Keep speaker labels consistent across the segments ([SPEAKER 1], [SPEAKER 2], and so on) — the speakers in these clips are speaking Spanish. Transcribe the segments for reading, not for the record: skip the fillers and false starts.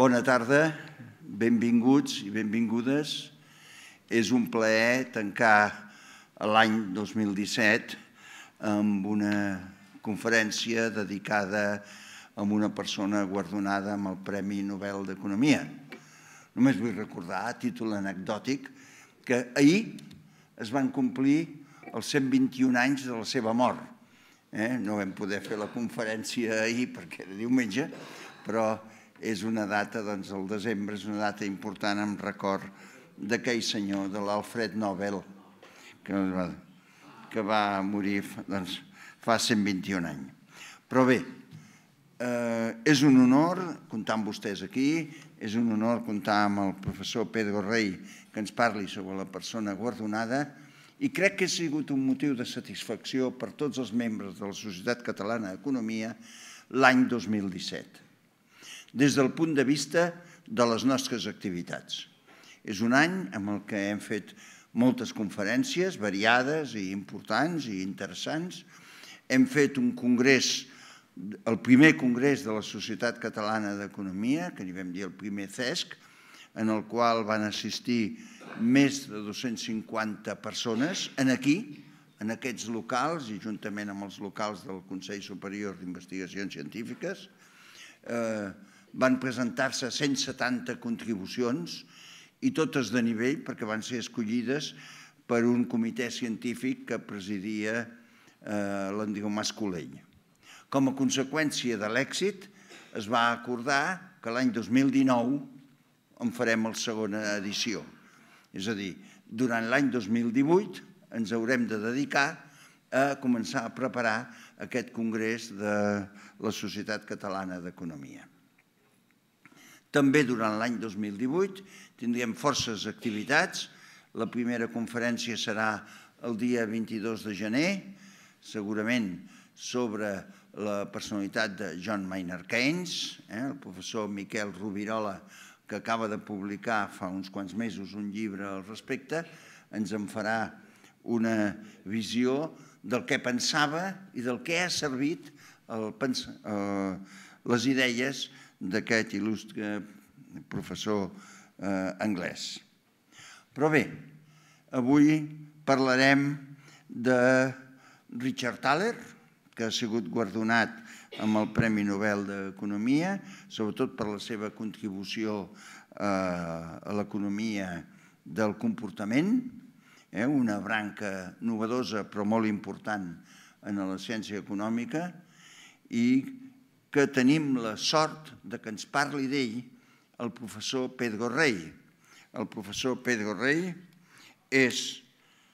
[SPEAKER 1] Bona tarda, benvinguts i benvingudes. És un plaer tancar l'any 2017 amb una conferència dedicada a una persona guardonada amb el Premi Nobel d'Economia. Només vull recordar, a títol anecdòtic, que ahir es van complir els 121 anys de la seva mort. No vam poder fer la conferència ahir perquè era diumenge, però és una data, doncs el desembre, és una data important en record d'aquell senyor, de l'Alfred Nobel, que va morir fa 121 anys. Però bé, és un honor comptar amb vostès aquí, és un honor comptar amb el professor Pedro Rey que ens parli sobre la persona guardonada i crec que ha sigut un motiu de satisfacció per tots els membres de la Societat Catalana d'Economia l'any 2017, des del punt de vista de les nostres activitats. És un any en el que hem fet moltes conferències variades i importants i interessants. Hem fet un congrés, el primer congrés de la Societat Catalana d'Economia, que n'hi vam dir el primer CESC, en el qual van assistir més de 250 persones aquí, en aquests locals i juntament amb els locals del Consell Superior d'Investigacions Científiques. Van presentar-se 170 contribucions i totes de nivell perquè van ser escollides per un comitè científic que presidia l'Andreu Mas Colell. Com a conseqüència de l'èxit, es va acordar que l'any 2019 en farem la segona edició. És a dir, durant l'any 2018 ens haurem de dedicar a començar a preparar aquest congrés de la Societat Catalana d'Economia. També durant l'any 2018 tindrem forces activitats. La primera conferència serà el dia 22 de gener, segurament sobre la personalitat de John Maynard Keynes, el professor Miquel Rovirola, que acaba de publicar fa uns quants mesos un llibre al respecte, ens en farà una visió del que pensava i del que ha servit les idees d'aquest il·lustre professor anglès. Però bé, avui parlarem de Richard Thaler, que ha sigut guardonat amb el Premi Nobel d'Economia, sobretot per la seva contribució a l'economia del comportament, una branca novedosa però molt important en la ciència econòmica, i que tenim la sort que ens parli d'ell el professor Pedro Rey. El professor Pedro Rey és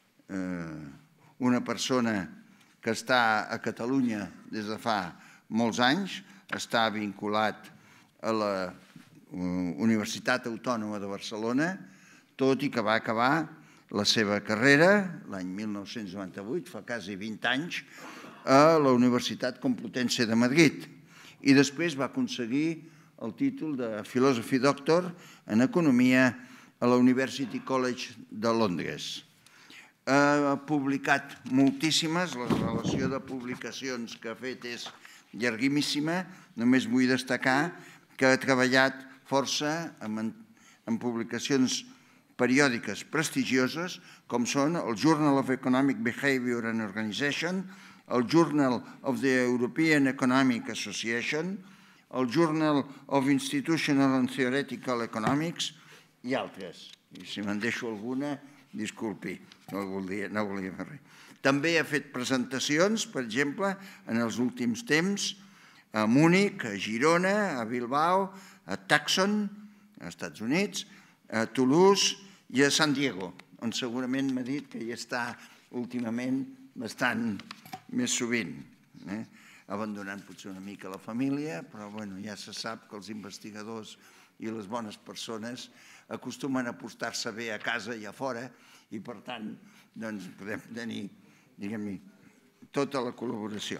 [SPEAKER 1] una persona que està a Catalunya des de fa molts anys, està vinculat a la Universitat Autònoma de Barcelona, tot i que va acabar la seva carrera l'any 1998, fa quasi 20 anys, a la Universitat Complutense de Madrid. I després va aconseguir el títol de Philosophy Doctor en Economia a la University College de Londres. Ha publicat moltíssimes, la relació de publicacions que ha fet és llarguíssima. Només vull destacar que ha treballat força en publicacions periòdiques prestigioses com són el Journal of Economic Behavior and Organization, el Journal of the European Economic Association, el Journal of Institutional and Theoretical Economics i altres. I si me'n deixo alguna, disculpi, no volia fer res. També ha fet presentacions, per exemple, en els últims temps, a Múnich, a Girona, a Bilbao, a Tucson, als Estats Units, a Toulouse i a San Diego, on segurament m'ha dit que hi està últimament bastant més sovint, abandonant potser una mica la família, però ja se sap que els investigadors i les bones persones acostumen a portar-se bé a casa i a fora i, per tant, podem tenir, diguem-ne, tota la col·laboració.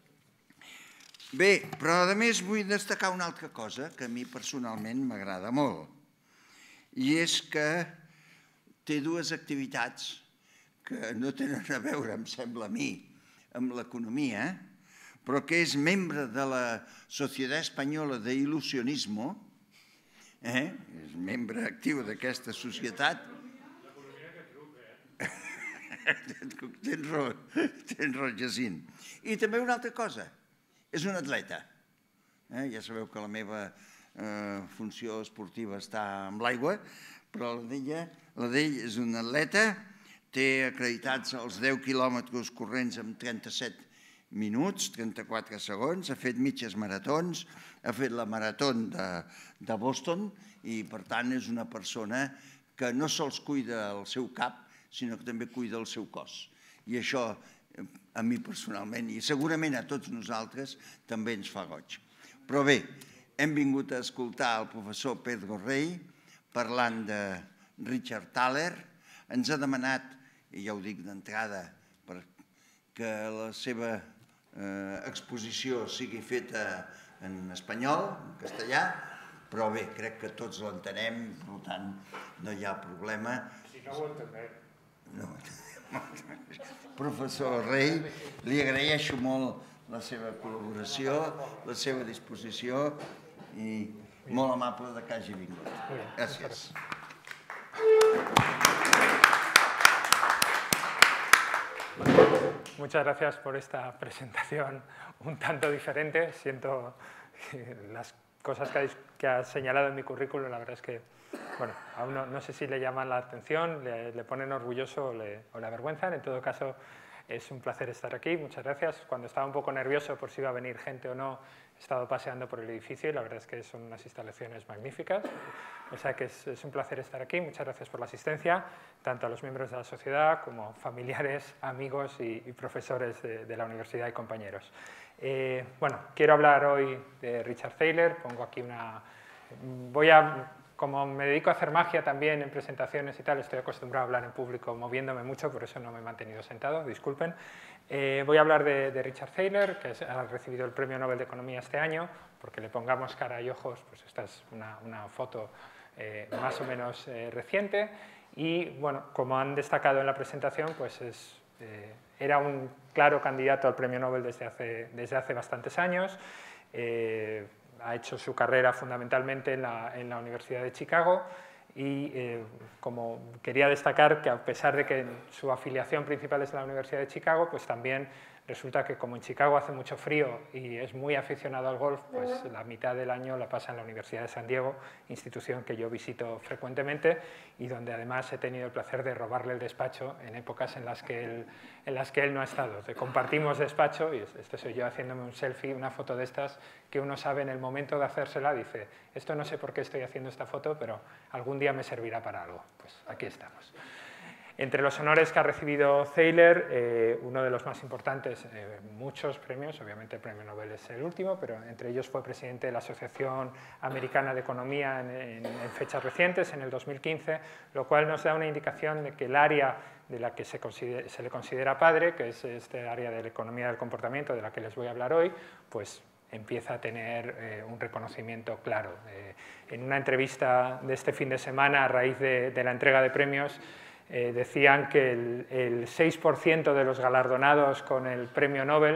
[SPEAKER 1] Bé, però a més vull destacar una altra cosa que a mi personalment m'agrada molt, i és que té dues activitats que no tenen a veure, em sembla a mi, amb l'economia, però que és membre de la Societat Espanyola d'Il·lusionismo és membre actiu d'aquesta societat. Tens raó, Jacint. I també una altra cosa, és un atleta. Ja sabeu que la meva funció esportiva està amb l'aigua, però la d'ell és un atleta, té acreditats els 10 quilòmetres corrents en 37 minuts, 34 segons, ha fet mitges maratons, ha fet la marató de Boston i, per tant, és una persona que no sols cuida el seu cap, sinó que també cuida el seu cos. I això, a mi personalment, i segurament a tots nosaltres, també ens fa goig. Però bé, hem vingut a escoltar el professor Pedro Rey parlant de Richard Thaler. Ens ha demanat, i ja ho dic d'entrada, que la seva exposició sigui feta en espanyol, en castellà, però bé, crec que tots l'entenem, per tant, no hi ha problema.
[SPEAKER 2] Si no ho entenem.
[SPEAKER 1] Professor Rey, li agraeixo molt la seva col·laboració, la seva disposició i molt amable que hagi vingut. Gràcies.
[SPEAKER 2] Muchas gracias por esta presentación un tanto diferente. Siento que las cosas que ha señalado en mi currículum, la verdad es que, bueno, a uno no sé si le llaman la atención, le ponen orgulloso o le avergüenzan. En todo caso, es un placer estar aquí. Muchas gracias. Cuando estaba un poco nervioso por si iba a venir gente o no, he estado paseando por el edificio y la verdad es que son unas instalaciones magníficas. O sea que es un placer estar aquí. Muchas gracias por la asistencia, tanto a los miembros de la sociedad como familiares, amigos y profesores de la universidad y compañeros. Bueno, quiero hablar hoy de Richard Thaler. Pongo aquí como me dedico a hacer magia también en presentaciones y tal, estoy acostumbrado a hablar en público moviéndome mucho, por eso no me he mantenido sentado, disculpen. Voy a hablar de Richard Thaler, que ha recibido el Premio Nobel de Economía este año, porque le pongamos cara y ojos, pues esta es una foto más o menos reciente. Y bueno, como han destacado en la presentación, pues era un claro candidato al Premio Nobel desde hace bastantes años. Ha hecho su carrera fundamentalmente en la Universidad de Chicago y como quería destacar que a pesar de que su afiliación principal es la Universidad de Chicago, pues también resulta que como en Chicago hace mucho frío y es muy aficionado al golf, pues la mitad del año la pasa en la Universidad de San Diego, institución que yo visito frecuentemente y donde además he tenido el placer de robarle el despacho en épocas en las que él no ha estado. Compartimos despacho y este soy yo haciéndome un selfie, una foto de estas que uno sabe en el momento de hacérsela, dice, esto no sé por qué estoy haciendo esta foto, pero algún día me servirá para algo. Pues aquí estamos. Entre los honores que ha recibido Thaler, uno de los más importantes, muchos premios, obviamente el Premio Nobel es el último, pero entre ellos fue presidente de la Asociación Americana de Economía en fechas recientes, en el 2015, lo cual nos da una indicación de que el área de la que se le considera padre, que es este área de la economía del comportamiento de la que les voy a hablar hoy, pues empieza a tener un reconocimiento claro. En una entrevista de este fin de semana, a raíz de la entrega de premios, decían que el 6% de los galardonados con el premio Nobel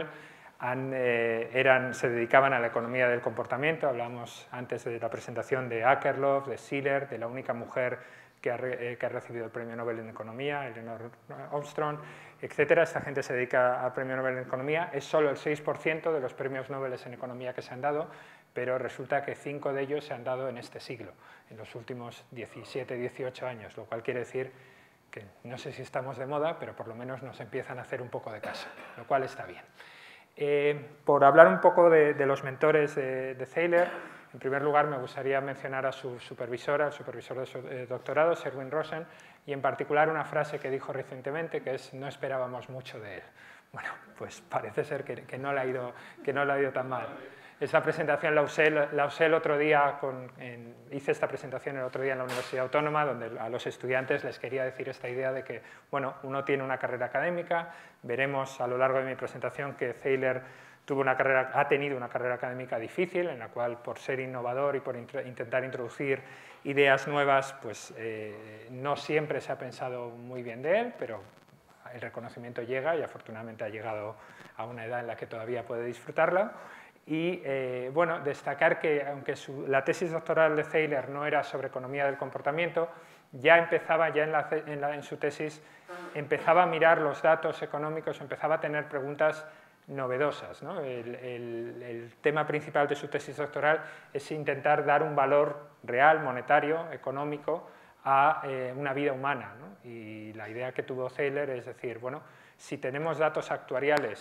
[SPEAKER 2] se dedicaban a la economía del comportamiento. Hablamos antes de la presentación de Akerlof, de Shiller, de la única mujer que ha recibido el premio Nobel en economía, Eleanor Armstrong, etc. Esta gente se dedica al premio Nobel en economía. Es solo el 6% de los premios Nobel en economía que se han dado, pero resulta que 5 de ellos se han dado en este siglo, en los últimos 17, 18 años, lo cual quiere decir que no sé si estamos de moda, pero por lo menos nos empiezan a hacer un poco de caso, lo cual está bien. Por hablar un poco de los mentores de Thaler, en primer lugar me gustaría mencionar a su supervisora, el supervisor de su doctorado, Erwin Rosen, y en particular una frase que dijo recientemente, que es «no esperábamos mucho de él». Bueno, pues parece ser que no le ha ido tan mal. Esa presentación la usé el otro día, hice esta presentación el otro día en la Universidad Autónoma, donde a los estudiantes les quería decir esta idea de que, bueno, uno tiene una carrera académica, veremos a lo largo de mi presentación que Thaler ha tenido una carrera académica difícil, en la cual por ser innovador y por intentar introducir ideas nuevas, pues no siempre se ha pensado muy bien de él, pero el reconocimiento llega y afortunadamente ha llegado a una edad en la que todavía puede disfrutarla. Y bueno, destacar que aunque la tesis doctoral de Thaler no era sobre economía del comportamiento, ya empezaba, en su tesis, empezaba a mirar los datos económicos, empezaba a tener preguntas novedosas, ¿no? El tema principal de su tesis doctoral es intentar dar un valor real, monetario, económico, a una vida humana, ¿no? Y la idea que tuvo Thaler es decir, bueno, si tenemos datos actuariales,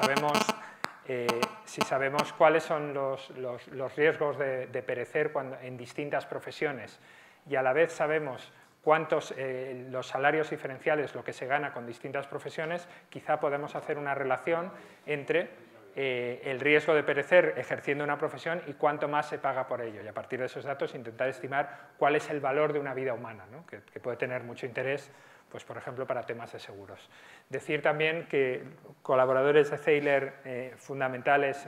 [SPEAKER 2] si sabemos cuáles son los riesgos de perecer en distintas profesiones y a la vez sabemos cuántos los salarios diferenciales, lo que se gana con distintas profesiones, quizá podemos hacer una relación entre el riesgo de perecer ejerciendo una profesión y cuánto más se paga por ello. Y a partir de esos datos intentar estimar cuál es el valor de una vida humana, ¿no? que puede tener mucho interés, pues, por ejemplo, para temas de seguros. Decir también que colaboradores de Thaler fundamentales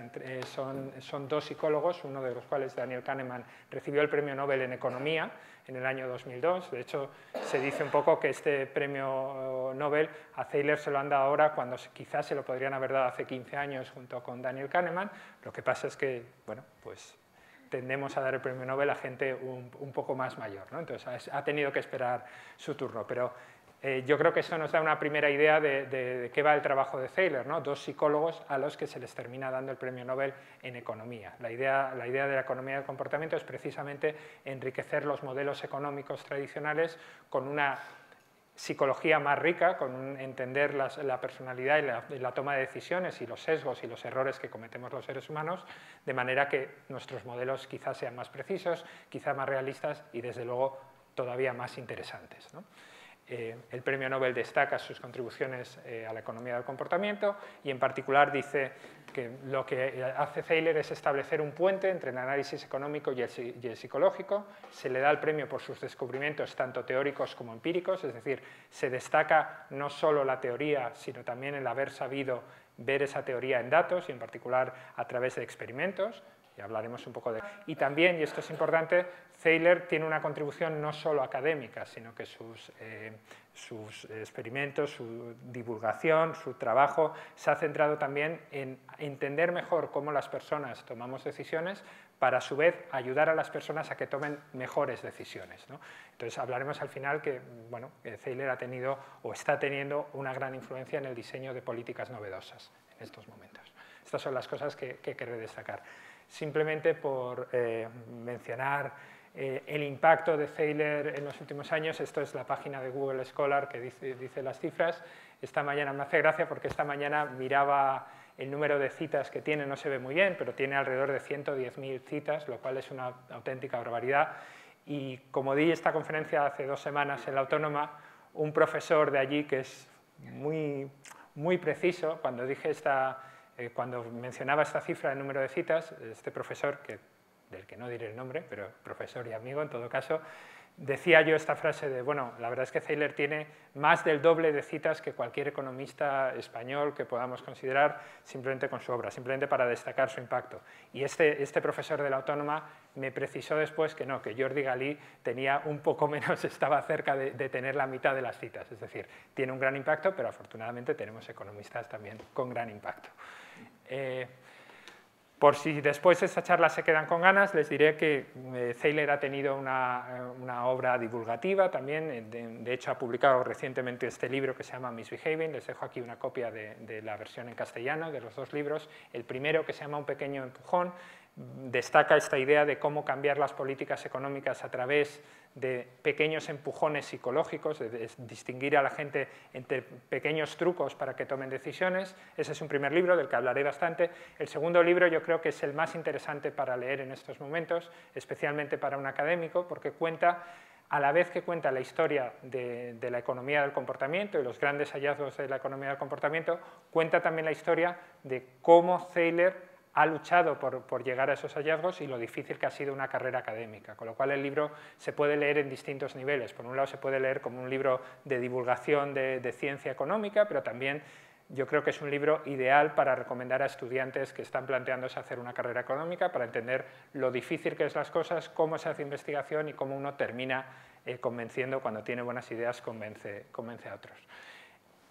[SPEAKER 2] son dos psicólogos, uno de los cuales, Daniel Kahneman, recibió el premio Nobel en Economía en el año 2002. De hecho, se dice un poco que este premio Nobel a Thaler se lo han dado ahora cuando quizás se lo podrían haber dado hace 15 años junto con Daniel Kahneman. Lo que pasa es que, bueno, pues tendemos a dar el premio Nobel a gente un poco más mayor, ¿no? Entonces ha tenido que esperar su turno, pero yo creo que eso nos da una primera idea de qué va el trabajo de Thaler, ¿no? Dos psicólogos a los que se les termina dando el premio Nobel en economía. La idea de la economía del comportamiento es precisamente enriquecer los modelos económicos tradicionales con una psicología más rica, con entender la personalidad y la toma de decisiones y los sesgos y los errores que cometemos los seres humanos, de manera que nuestros modelos quizás sean más precisos, quizás más realistas y, desde luego, todavía más interesantes, ¿no? El premio Nobel destaca sus contribuciones a la economía del comportamiento y, en particular, dice que lo que hace Thaler es establecer un puente entre el análisis económico y el psicológico. Se le da el premio por sus descubrimientos tanto teóricos como empíricos, es decir, se destaca no solo la teoría, sino también el haber sabido ver esa teoría en datos y, en particular, a través de experimentos. Y hablaremos un poco de... Y también, y esto es importante, Thaler tiene una contribución no solo académica, sino que sus experimentos, su divulgación, su trabajo se ha centrado también en entender mejor cómo las personas tomamos decisiones para, a su vez, ayudar a las personas a que tomen mejores decisiones, ¿no? Entonces, hablaremos al final que, bueno, Thaler ha tenido o está teniendo una gran influencia en el diseño de políticas novedosas en estos momentos. Estas son las cosas que querré destacar. Simplemente por mencionar el impacto de Thaler en los últimos años, esto es la página de Google Scholar que dice las cifras. Esta mañana me hace gracia porque esta mañana miraba el número de citas que tiene, no se ve muy bien, pero tiene alrededor de 110.000 citas, lo cual es una auténtica barbaridad. Y como di esta conferencia hace 2 semanas en la Autónoma, un profesor de allí que es muy preciso, cuando mencionaba esta cifra de número de citas, este profesor, del que no diré el nombre, pero profesor y amigo en todo caso, decía yo esta frase de, bueno, la verdad es que Thaler tiene más del doble de citas que cualquier economista español que podamos considerar simplemente con su obra, simplemente para destacar su impacto. Y este profesor de la Autónoma me precisó después que no, que Jordi Galí tenía un poco menos, estaba cerca de tener la mitad de las citas, es decir, tiene un gran impacto, pero afortunadamente tenemos economistas también con gran impacto. Por si después de esta charla se quedan con ganas, les diré que Thaler ha tenido una obra divulgativa también. De hecho, ha publicado recientemente este libro que se llama Misbehaving. Les dejo aquí una copia de la versión en castellano de los 2 libros. El primero, que se llama Un pequeño empujón, destaca esta idea de cómo cambiar las políticas económicas a través de pequeños empujones psicológicos, de distinguir a la gente entre pequeños trucos para que tomen decisiones. Ese es un primer libro del que hablaré bastante. El segundo libro yo creo que es el más interesante para leer en estos momentos, especialmente para un académico, porque a la vez que cuenta la historia de la economía del comportamiento y los grandes hallazgos de la economía del comportamiento, cuenta también la historia de cómo Thaler ha luchado por llegar a esos hallazgos y lo difícil que ha sido una carrera académica, con lo cual el libro se puede leer en distintos niveles. Por un lado se puede leer como un libro de divulgación de ciencia económica, pero también yo creo que es un libro ideal para recomendar a estudiantes que están planteándose hacer una carrera económica para entender lo difícil que es las cosas, cómo se hace investigación y cómo uno termina convenciendo, cuando tiene buenas ideas, convence a otros.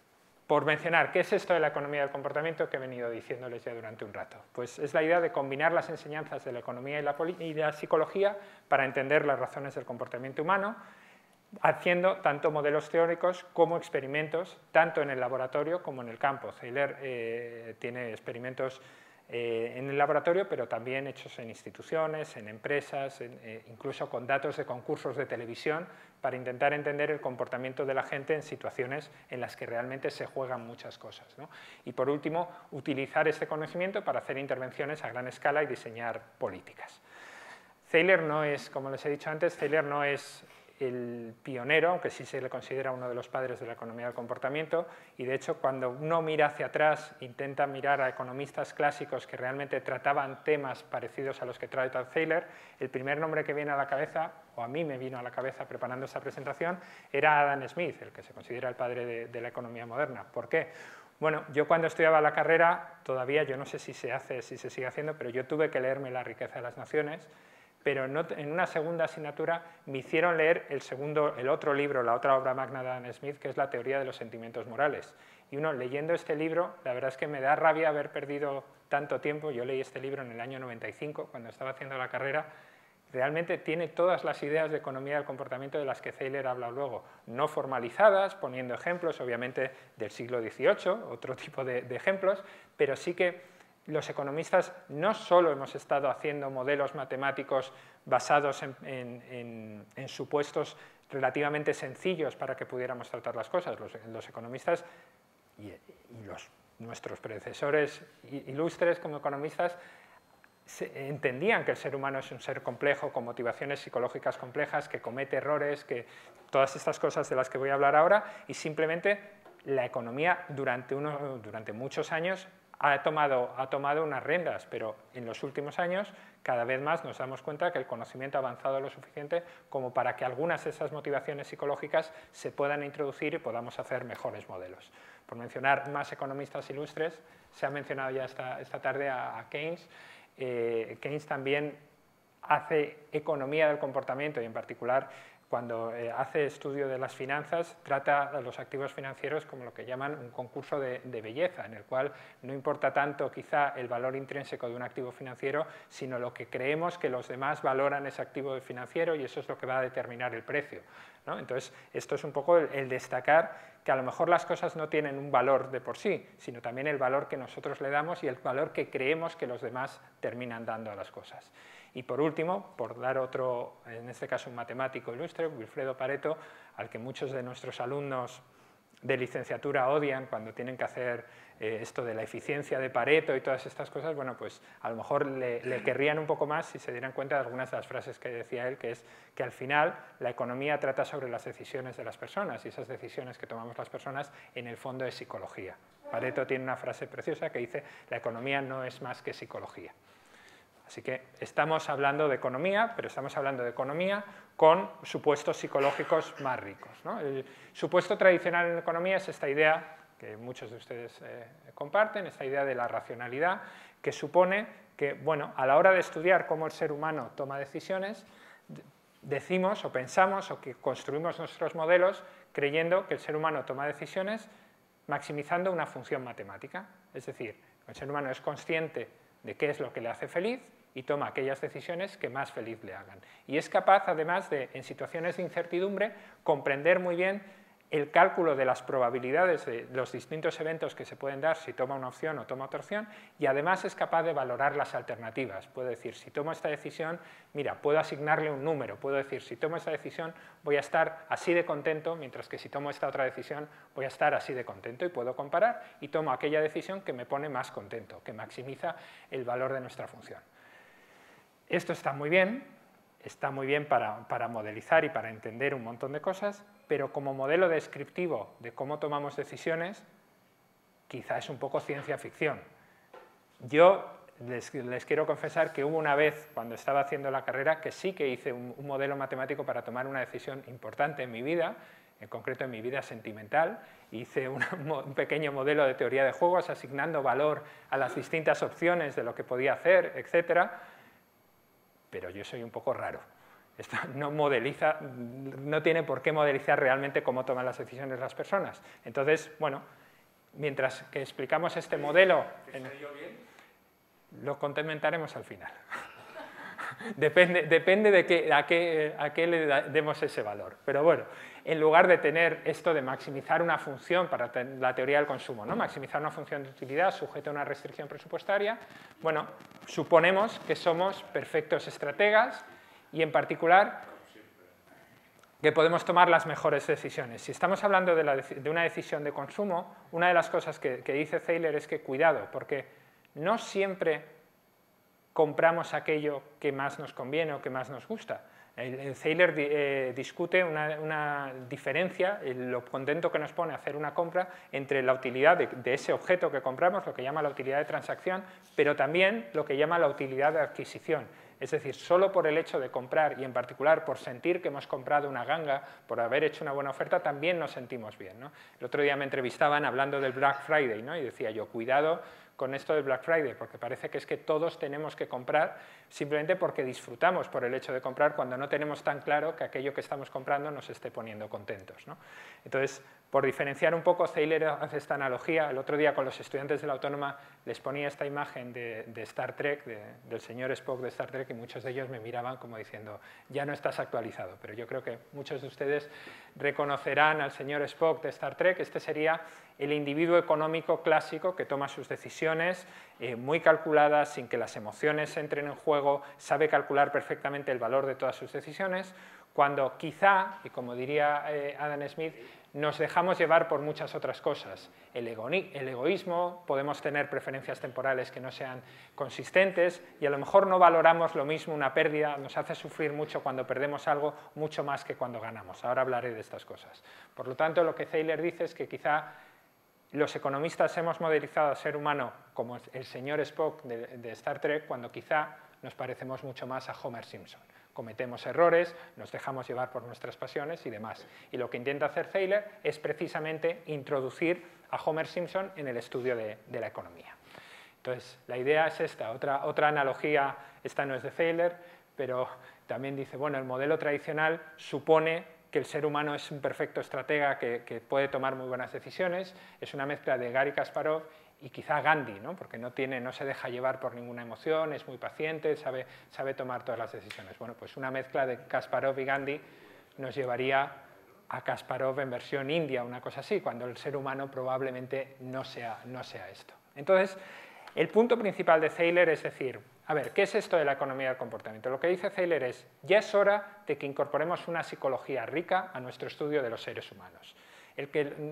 [SPEAKER 2] Por mencionar, ¿qué es esto de la economía del comportamiento que he venido diciéndoles ya durante un rato? Pues es la idea de combinar las enseñanzas de la economía y la psicología para entender las razones del comportamiento humano, haciendo tanto modelos teóricos como experimentos, tanto en el laboratorio como en el campo. Thaler tiene experimentos en el laboratorio, pero también hechos en instituciones, en empresas, incluso con datos de concursos de televisión, para intentar entender el comportamiento de la gente en situaciones en las que realmente se juegan muchas cosas, ¿no? Y por último, utilizar este conocimiento para hacer intervenciones a gran escala y diseñar políticas. Thaler no es, como les he dicho antes, Thaler no es el pionero, aunque sí se le considera uno de los padres de la economía del comportamiento, y de hecho cuando uno mira hacia atrás, intenta mirar a economistas clásicos que realmente trataban temas parecidos a los que trata Thaler, el primer nombre que viene a la cabeza, o a mí me vino a la cabeza preparando esta presentación, era Adam Smith, el que se considera el padre de la economía moderna. ¿Por qué? Bueno, yo cuando estudiaba la carrera, todavía, yo no sé si se hace, si se sigue haciendo, pero yo tuve que leerme La riqueza de las naciones, pero en una segunda asignatura me hicieron leer el otro libro, la otra obra magna de Adam Smith, que es La teoría de los sentimientos morales. Y uno, leyendo este libro, la verdad es que me da rabia haber perdido tanto tiempo. Yo leí este libro en el año 95, cuando estaba haciendo la carrera. Realmente tiene todas las ideas de economía del comportamiento de las que Thaler habla luego, no formalizadas, poniendo ejemplos, obviamente, del siglo XVIII, otro tipo de ejemplos, pero sí que los economistas no solo hemos estado haciendo modelos matemáticos basados en supuestos relativamente sencillos para que pudiéramos tratar las cosas. Los economistas y nuestros predecesores ilustres como economistas entendían que el ser humano es un ser complejo, con motivaciones psicológicas complejas, que comete errores, que todas estas cosas de las que voy a hablar ahora, y simplemente la economía durante muchos años ha tomado unas riendas, pero en los últimos años cada vez más nos damos cuenta que el conocimiento ha avanzado lo suficiente como para que algunas de esas motivaciones psicológicas se puedan introducir y podamos hacer mejores modelos. Por mencionar más economistas ilustres, se ha mencionado ya esta tarde a Keynes. Keynes también hace economía del comportamiento y en particular cuando hace estudio de las finanzas, trata a los activos financieros como lo que llaman un concurso de belleza, en el cual no importa tanto quizá el valor intrínseco de un activo financiero, sino lo que creemos que los demás valoran ese activo financiero y eso es lo que va a determinar el precio, ¿no? Entonces, esto es un poco el destacar que a lo mejor las cosas no tienen un valor de por sí, sino también el valor que nosotros le damos y el valor que creemos que los demás terminan dando a las cosas. Y por último, por dar otro, en este caso un matemático ilustre, Wilfredo Pareto, al que muchos de nuestros alumnos de licenciatura odian cuando tienen que hacer esto de la eficiencia de Pareto y todas estas cosas, bueno, pues a lo mejor le querrían un poco más si se dieran cuenta de algunas de las frases que decía él, que es que al final la economía trata sobre las decisiones de las personas y esas decisiones que tomamos las personas en el fondo es psicología. Pareto tiene una frase preciosa que dice: la economía no es más que psicología. Así que estamos hablando de economía, pero estamos hablando de economía con supuestos psicológicos más ricos, ¿no? El supuesto tradicional en economía es esta idea que muchos de ustedes comparten, esta idea de la racionalidad, que supone que, bueno, a la hora de estudiar cómo el ser humano toma decisiones, decimos o pensamos o que construimos nuestros modelos creyendo que el ser humano toma decisiones maximizando una función matemática. Es decir, el ser humano es consciente de qué es lo que le hace feliz y toma aquellas decisiones que más feliz le hagan. Y es capaz, además de, en situaciones de incertidumbre, comprender muy bien el cálculo de las probabilidades de los distintos eventos que se pueden dar si toma una opción o toma otra opción, y además es capaz de valorar las alternativas. Puede decir, si tomo esta decisión, mira, puedo asignarle un número, puedo decir, si tomo esta decisión voy a estar así de contento, mientras que si tomo esta otra decisión voy a estar así de contento, y puedo comparar y tomo aquella decisión que me pone más contento, que maximiza el valor de nuestra función. Esto está muy bien para modelizar y para entender un montón de cosas, pero como modelo descriptivo de cómo tomamos decisiones, quizá es un poco ciencia ficción. Yo les quiero confesar que hubo una vez, cuando estaba haciendo la carrera, que sí que hice un modelo matemático para tomar una decisión importante en mi vida, en concreto en mi vida sentimental. Hice un pequeño modelo de teoría de juegos, asignando valor a las distintas opciones de lo que podía hacer, etcétera. Pero yo soy un poco raro. Esto no modeliza, no tiene por qué modelizar realmente cómo toman las decisiones las personas. Entonces, bueno, mientras que explicamos este modelo... Lo comentaremos al final. Depende de a qué le demos ese valor. Pero bueno, en lugar de tener esto de maximizar una función para la teoría del consumo, ¿no? Maximizar una función de utilidad sujeta a una restricción presupuestaria, bueno, suponemos que somos perfectos estrategas y en particular que podemos tomar las mejores decisiones. Si estamos hablando de una decisión de consumo, una de las cosas que dice Thaler es que cuidado, porque no siempre compramos aquello que más nos conviene o que más nos gusta. Thaler discute una diferencia, lo contento que nos pone hacer una compra entre la utilidad de ese objeto que compramos, lo que llama la utilidad de transacción, pero también lo que llama la utilidad de adquisición. Es decir, solo por el hecho de comprar y en particular por sentir que hemos comprado una ganga, por haber hecho una buena oferta, también nos sentimos bien, ¿no? El otro día me entrevistaban hablando del Black Friday, ¿no? Y decía yo, cuidado con esto del Black Friday, porque parece que es que todos tenemos que comprar simplemente porque disfrutamos por el hecho de comprar cuando no tenemos tan claro que aquello que estamos comprando nos esté poniendo contentos, ¿no? Entonces, por diferenciar un poco, Thaler hace esta analogía. El otro día con los estudiantes de la Autónoma les ponía esta imagen de Star Trek, del señor Spock de Star Trek, y muchos de ellos me miraban como diciendo, ya no estás actualizado. Pero yo creo que muchos de ustedes reconocerán al señor Spock de Star Trek. Este sería el individuo económico clásico que toma sus decisiones muy calculadas, sin que las emociones entren en juego, sabe calcular perfectamente el valor de todas sus decisiones, cuando quizá, y como diría Adam Smith, nos dejamos llevar por muchas otras cosas. El egoísmo, podemos tener preferencias temporales que no sean consistentes y a lo mejor no valoramos lo mismo una pérdida, nos hace sufrir mucho cuando perdemos algo, mucho más que cuando ganamos. Ahora hablaré de estas cosas. Por lo tanto, lo que Thaler dice es que quizá los economistas hemos modelizado al ser humano como el señor Spock de Star Trek, cuando quizá nos parecemos mucho más a Homer Simpson. Cometemos errores, nos dejamos llevar por nuestras pasiones y demás. Y lo que intenta hacer Thaler es precisamente introducir a Homer Simpson en el estudio de la economía. Entonces, la idea es esta. Otra analogía, esta no es de Thaler, pero también dice, bueno, el modelo tradicional supone que el ser humano es un perfecto estratega que puede tomar muy buenas decisiones, es una mezcla de Garry Kasparov y quizá Gandhi, ¿no? Porque no se deja llevar por ninguna emoción, es muy paciente, sabe tomar todas las decisiones. Bueno, pues una mezcla de Kasparov y Gandhi nos llevaría a Kasparov en versión india, una cosa así, cuando el ser humano probablemente no sea esto. Entonces, el punto principal de Thaler es decir, a ver, ¿qué es esto de la economía del comportamiento? Lo que dice Thaler es, ya es hora de que incorporemos una psicología rica a nuestro estudio de los seres humanos. El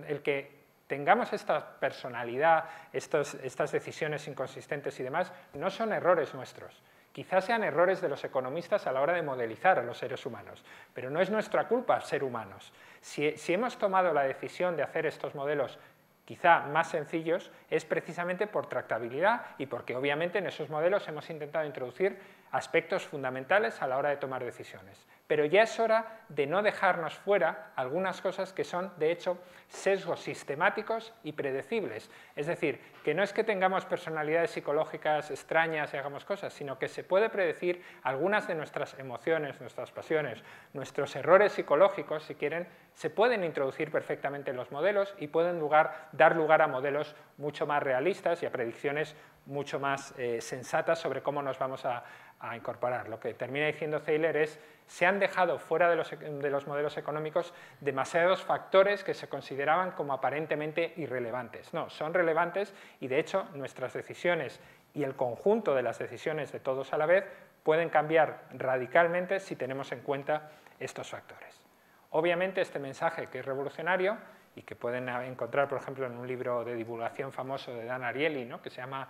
[SPEAKER 2] que tengamos esta personalidad, estas decisiones inconsistentes y demás, no son errores nuestros. Quizás sean errores de los economistas a la hora de modelizar a los seres humanos, pero no es nuestra culpa ser humanos. Si hemos tomado la decisión de hacer estos modelos quizá más sencillos, es precisamente por tractabilidad y porque obviamente en esos modelos hemos intentado introducir aspectos fundamentales a la hora de tomar decisiones. Pero ya es hora de no dejarnos fuera algunas cosas que son, de hecho, sesgos sistemáticos y predecibles. Es decir, que no es que tengamos personalidades psicológicas extrañas y hagamos cosas, sino que se puede predecir algunas de nuestras emociones, nuestras pasiones, nuestros errores psicológicos, si quieren, se pueden introducir perfectamente en los modelos y pueden dar lugar a modelos mucho más realistas y a predicciones mucho más sensatas sobre cómo nos vamos a incorporar. Lo que termina diciendo Thaler es, se han dejado fuera de los modelos económicos demasiados factores que se consideraban como aparentemente irrelevantes. No, son relevantes y de hecho nuestras decisiones y el conjunto de las decisiones de todos a la vez pueden cambiar radicalmente si tenemos en cuenta estos factores. Obviamente este mensaje, que es revolucionario y que pueden encontrar, por ejemplo, en un libro de divulgación famoso de Dan Ariely, ¿no?, que se llama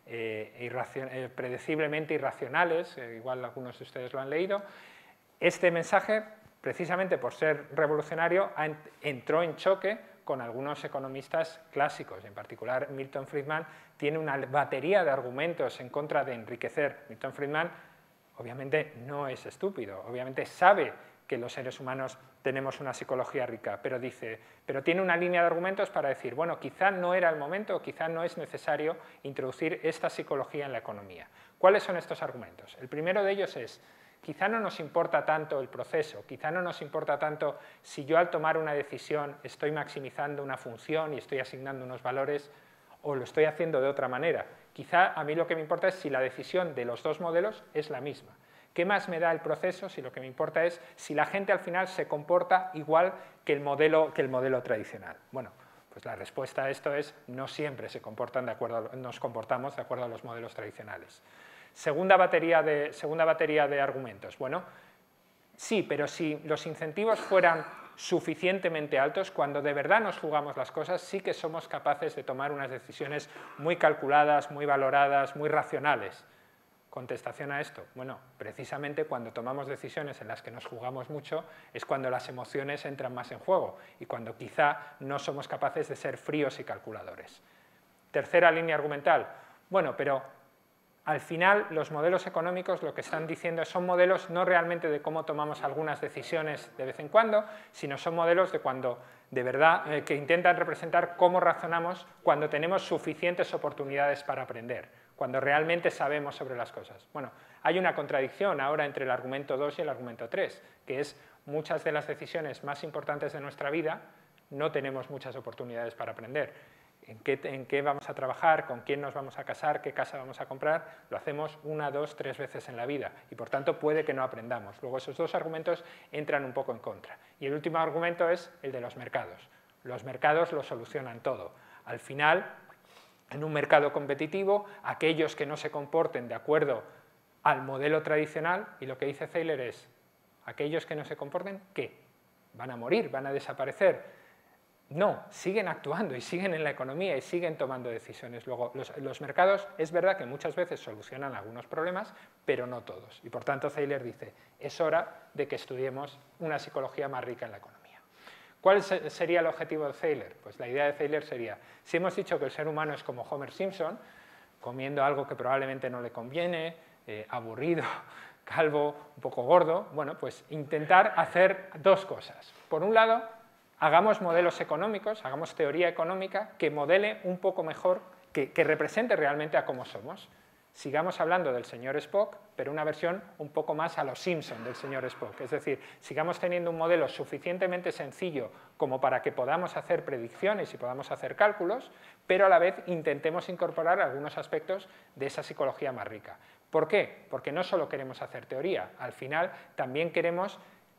[SPEAKER 2] Predeciblemente irracionales, igual algunos de ustedes lo han leído. Este mensaje, precisamente por ser revolucionario, entró en choque con algunos economistas clásicos. En particular, Milton Friedman tiene una batería de argumentos en contra de enriquecer. Milton Friedman, obviamente, no es estúpido, obviamente sabe que los seres humanos tenemos una psicología rica, pero tiene una línea de argumentos para decir, bueno, quizá no era el momento, quizá no es necesario introducir esta psicología en la economía. ¿Cuáles son estos argumentos? El primero de ellos es quizá no nos importa tanto el proceso, quizá no nos importa tanto si yo al tomar una decisión estoy maximizando una función y estoy asignando unos valores o lo estoy haciendo de otra manera. Quizá a mí lo que me importa es si la decisión de los dos modelos es la misma. ¿Qué más me da el proceso si lo que me importa es si la gente al final se comporta igual que el modelo tradicional? Bueno, pues la respuesta a esto es no siempre nos comportamos de acuerdo a los modelos tradicionales. Segunda batería de argumentos. Bueno, sí, pero si los incentivos fueran suficientemente altos, cuando de verdad nos jugamos las cosas, sí que somos capaces de tomar unas decisiones muy calculadas, muy valoradas, muy racionales. Contestación a esto, bueno, precisamente cuando tomamos decisiones en las que nos jugamos mucho es cuando las emociones entran más en juego y cuando quizá no somos capaces de ser fríos y calculadores. Tercera línea argumental, bueno, pero al final los modelos económicos lo que están diciendo son modelos no realmente de cómo tomamos algunas decisiones de vez en cuando, sino son modelos de cuando de verdad que intentan representar cómo razonamos cuando tenemos suficientes oportunidades para aprender, cuando realmente sabemos sobre las cosas. Bueno, hay una contradicción ahora entre el argumento 2 y el argumento 3, que es muchas de las decisiones más importantes de nuestra vida no tenemos muchas oportunidades para aprender. ¿En qué vamos a trabajar? ¿Con quién nos vamos a casar? ¿Qué casa vamos a comprar? Lo hacemos 1, 2, 3 veces en la vida y por tanto puede que no aprendamos. Luego esos dos argumentos entran un poco en contra. Y el último argumento es el de los mercados. Los mercados lo solucionan todo. Al final, en un mercado competitivo, aquellos que no se comporten de acuerdo al modelo tradicional, y lo que dice Thaler es, aquellos que no se comporten, ¿qué? ¿Van a morir? ¿Van a desaparecer? No, siguen actuando y siguen en la economía y siguen tomando decisiones. Luego, los mercados es verdad que muchas veces solucionan algunos problemas, pero no todos. Y por tanto, Thaler dice, es hora de que estudiemos una psicología más rica en la economía. ¿Cuál sería el objetivo de Thaler? Pues la idea de Thaler sería, si hemos dicho que el ser humano es como Homer Simpson, comiendo algo que probablemente no le conviene, aburrido, calvo, un poco gordo, bueno, pues intentar hacer dos cosas. Por un lado, hagamos modelos económicos, hagamos teoría económica que modele un poco mejor, que represente realmente a cómo somos. Sigamos hablando del señor Spock, pero una versión un poco más a los Simpson del señor Spock. Es decir, sigamos teniendo un modelo suficientemente sencillo como para que podamos hacer predicciones y podamos hacer cálculos, pero a la vez intentemos incorporar algunos aspectos de esa psicología más rica. ¿Por qué? Porque no solo queremos hacer teoría, al final también queremos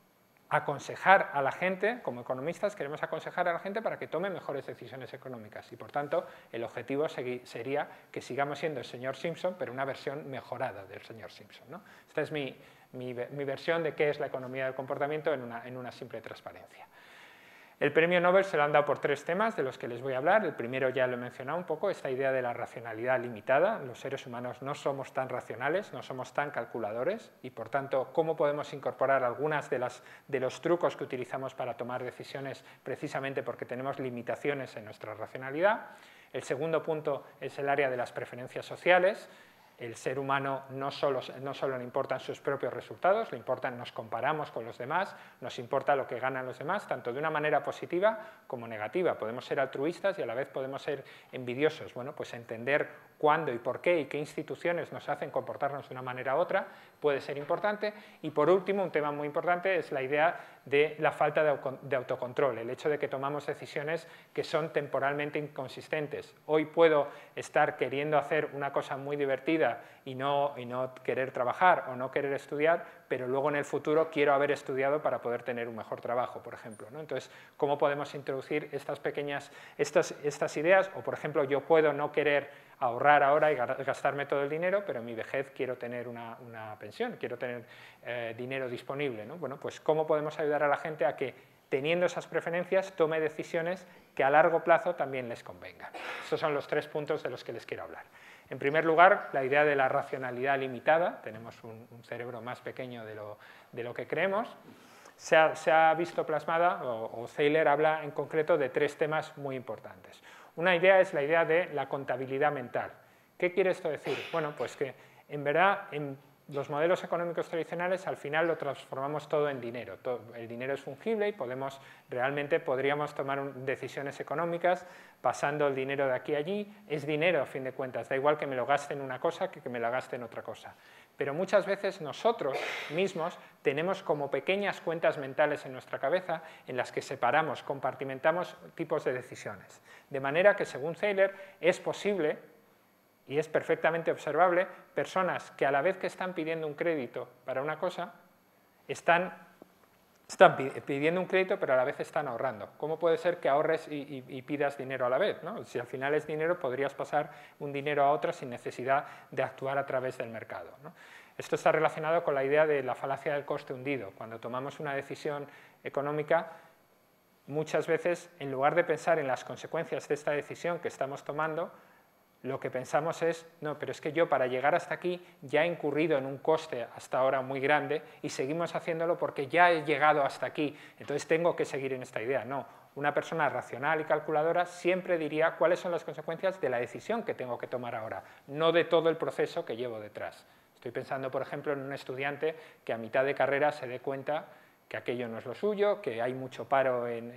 [SPEAKER 2] aconsejar a la gente, como economistas, queremos aconsejar a la gente para que tome mejores decisiones económicas y, por tanto, el objetivo sería que sigamos siendo el señor Simpson, pero una versión mejorada del señor Simpson, ¿no? Esta es mi versión de qué es la economía del comportamiento en una simple transparencia. El premio Nobel se lo han dado por 3 temas de los que les voy a hablar. El primero ya lo he mencionado un poco, esta idea de la racionalidad limitada. Los seres humanos no somos tan racionales, no somos tan calculadores y, por tanto, cómo podemos incorporar algunas de los trucos que utilizamos para tomar decisiones precisamente porque tenemos limitaciones en nuestra racionalidad. El segundo punto es el área de las preferencias sociales. El ser humano no solo le importan sus propios resultados, nos comparamos con los demás, nos importa lo que ganan los demás, tanto de una manera positiva como negativa. Podemos ser altruistas y a la vez podemos ser envidiosos. Bueno, pues entender cuándo y por qué y qué instituciones nos hacen comportarnos de una manera u otra puede ser importante. Y por último, un tema muy importante es la idea de la falta de autocontrol, el hecho de que tomamos decisiones que son temporalmente inconsistentes. Hoy puedo estar queriendo hacer una cosa muy divertida y no querer trabajar o no querer estudiar, pero luego en el futuro quiero haber estudiado para poder tener un mejor trabajo, por ejemplo, ¿no? Entonces, ¿cómo podemos introducir estas ideas? O, por ejemplo, yo puedo no querer ahorrar ahora y gastarme todo el dinero, pero en mi vejez quiero tener una pensión, quiero tener dinero disponible, ¿no? Bueno, pues ¿cómo podemos ayudar a la gente a que, teniendo esas preferencias, tome decisiones que a largo plazo también les convengan? Estos son los 3 puntos de los que les quiero hablar. En primer lugar, la idea de la racionalidad limitada. Tenemos un cerebro más pequeño de lo que creemos. Se ha visto plasmada, o Thaler habla en concreto de 3 temas muy importantes. Una idea es la idea de la contabilidad mental. ¿Qué quiere esto decir? Bueno, pues que en verdad en los modelos económicos tradicionales al final lo transformamos todo en dinero. El dinero es fungible y realmente podríamos tomar decisiones económicas pasando el dinero de aquí a allí. Es dinero a fin de cuentas, da igual que me lo gaste en una cosa que me lo gaste en otra cosa. pero muchas veces nosotros mismos tenemos como pequeñas cuentas mentales en nuestra cabeza en las que separamos, compartimentamos tipos de decisiones. De manera que, según Thaler, es posible y es perfectamente observable personas que a la vez que están pidiendo un crédito para una cosa, están pidiendo un crédito, pero a la vez están ahorrando. ¿Cómo puede ser que ahorres y pidas dinero a la vez, ¿no? Si al final es dinero, podrías pasar un dinero a otro sin necesidad de actuar a través del mercado, ¿no? Esto está relacionado con la idea de la falacia del coste hundido. Cuando tomamos una decisión económica, muchas veces, en lugar de pensar en las consecuencias de esta decisión que estamos tomando, lo que pensamos es, no, pero es que yo para llegar hasta aquí ya he incurrido en un coste hasta ahora muy grande y seguimos haciéndolo porque ya he llegado hasta aquí, entonces tengo que seguir en esta idea. No, una persona racional y calculadora siempre diría cuáles son las consecuencias de la decisión que tengo que tomar ahora, no de todo el proceso que llevo detrás. Estoy pensando, por ejemplo, en un estudiante que a mitad de carrera se dé cuenta que aquello no es lo suyo, que hay mucho paro en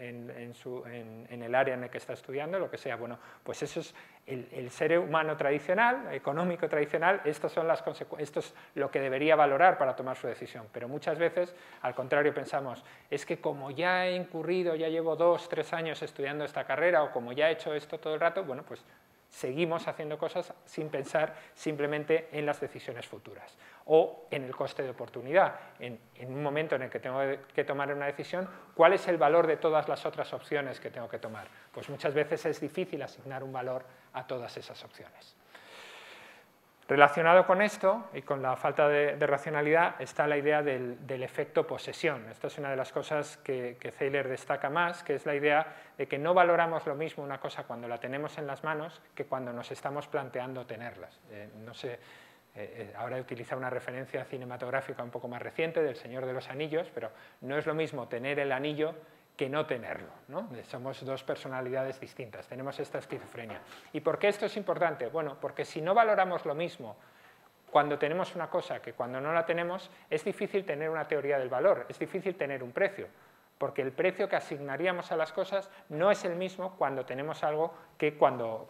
[SPEAKER 2] el área en el que está estudiando, lo que sea. Bueno, pues eso es el ser humano tradicional, económico tradicional, esto es lo que debería valorar para tomar su decisión. Pero muchas veces, al contrario, pensamos, es que como ya he incurrido, ya llevo 2 o 3 años estudiando esta carrera, o como ya he hecho esto todo el rato, bueno, pues seguimos haciendo cosas sin pensar simplemente en las decisiones futuras o en el coste de oportunidad. En un momento en el que tengo que tomar una decisión, ¿cuál es el valor de todas las otras opciones que tengo que tomar? Pues muchas veces es difícil asignar un valor a todas esas opciones. Relacionado con esto y con la falta de racionalidad está la idea del efecto posesión. Esta es una de las cosas que Thaler destaca más, que es la idea de que no valoramos lo mismo una cosa cuando la tenemos en las manos que cuando nos estamos planteando tenerlas. No sé, ahora he utilizado una referencia cinematográfica un poco más reciente del Señor de los Anillos, pero no es lo mismo tener el anillo que no tenerlo, ¿no? Somos 2 personalidades distintas, tenemos esta esquizofrenia. ¿Y por qué esto es importante? Bueno, porque si no valoramos lo mismo cuando tenemos una cosa que cuando no la tenemos, es difícil tener una teoría del valor, es difícil tener un precio, porque el precio que asignaríamos a las cosas no es el mismo cuando tenemos algo que cuando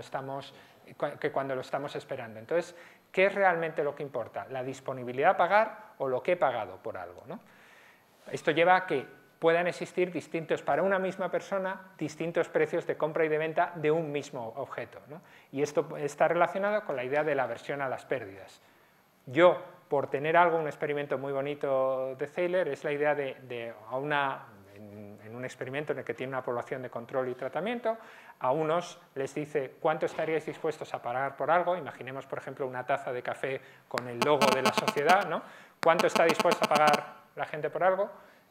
[SPEAKER 2] lo estamos esperando. Entonces, ¿qué es realmente lo que importa? ¿La disponibilidad a pagar o lo que he pagado por algo, ¿no? Esto lleva a que puedan existir para una misma persona, distintos precios de compra y de venta de un mismo objeto, ¿no? Y esto está relacionado con la idea de la aversión a las pérdidas. Yo, por tener algo, un experimento muy bonito de Thaler, es la idea en un experimento en el que tiene una población de control y tratamiento, a unos les dice cuánto estaríais dispuestos a pagar por algo, imaginemos, por ejemplo, una taza de café con el logo de la sociedad, ¿no? ¿Cuánto está dispuesta a pagar la gente por algo?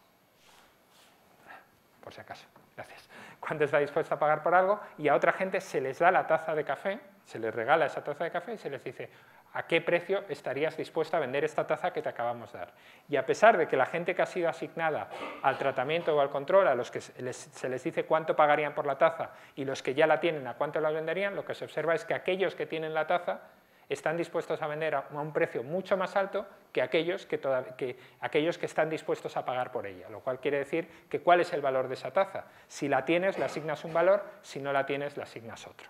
[SPEAKER 2] Por si acaso, gracias. ¿Cuánto está dispuesta a pagar por algo? Y a otra gente se les da la taza de café, se les regala esa taza de café y se les dice ¿a qué precio estarías dispuesta a vender esta taza que te acabamos de dar? Y a pesar de que la gente que ha sido asignada al tratamiento o al control, a los que se les dice cuánto pagarían por la taza y los que ya la tienen a cuánto la venderían, lo que se observa es que aquellos que tienen la taza están dispuestos a vender a un precio mucho más alto que aquellos que están dispuestos a pagar por ella, lo cual quiere decir que ¿cuál es el valor de esa taza? Si la tienes, le asignas un valor, si no la tienes, le asignas otro.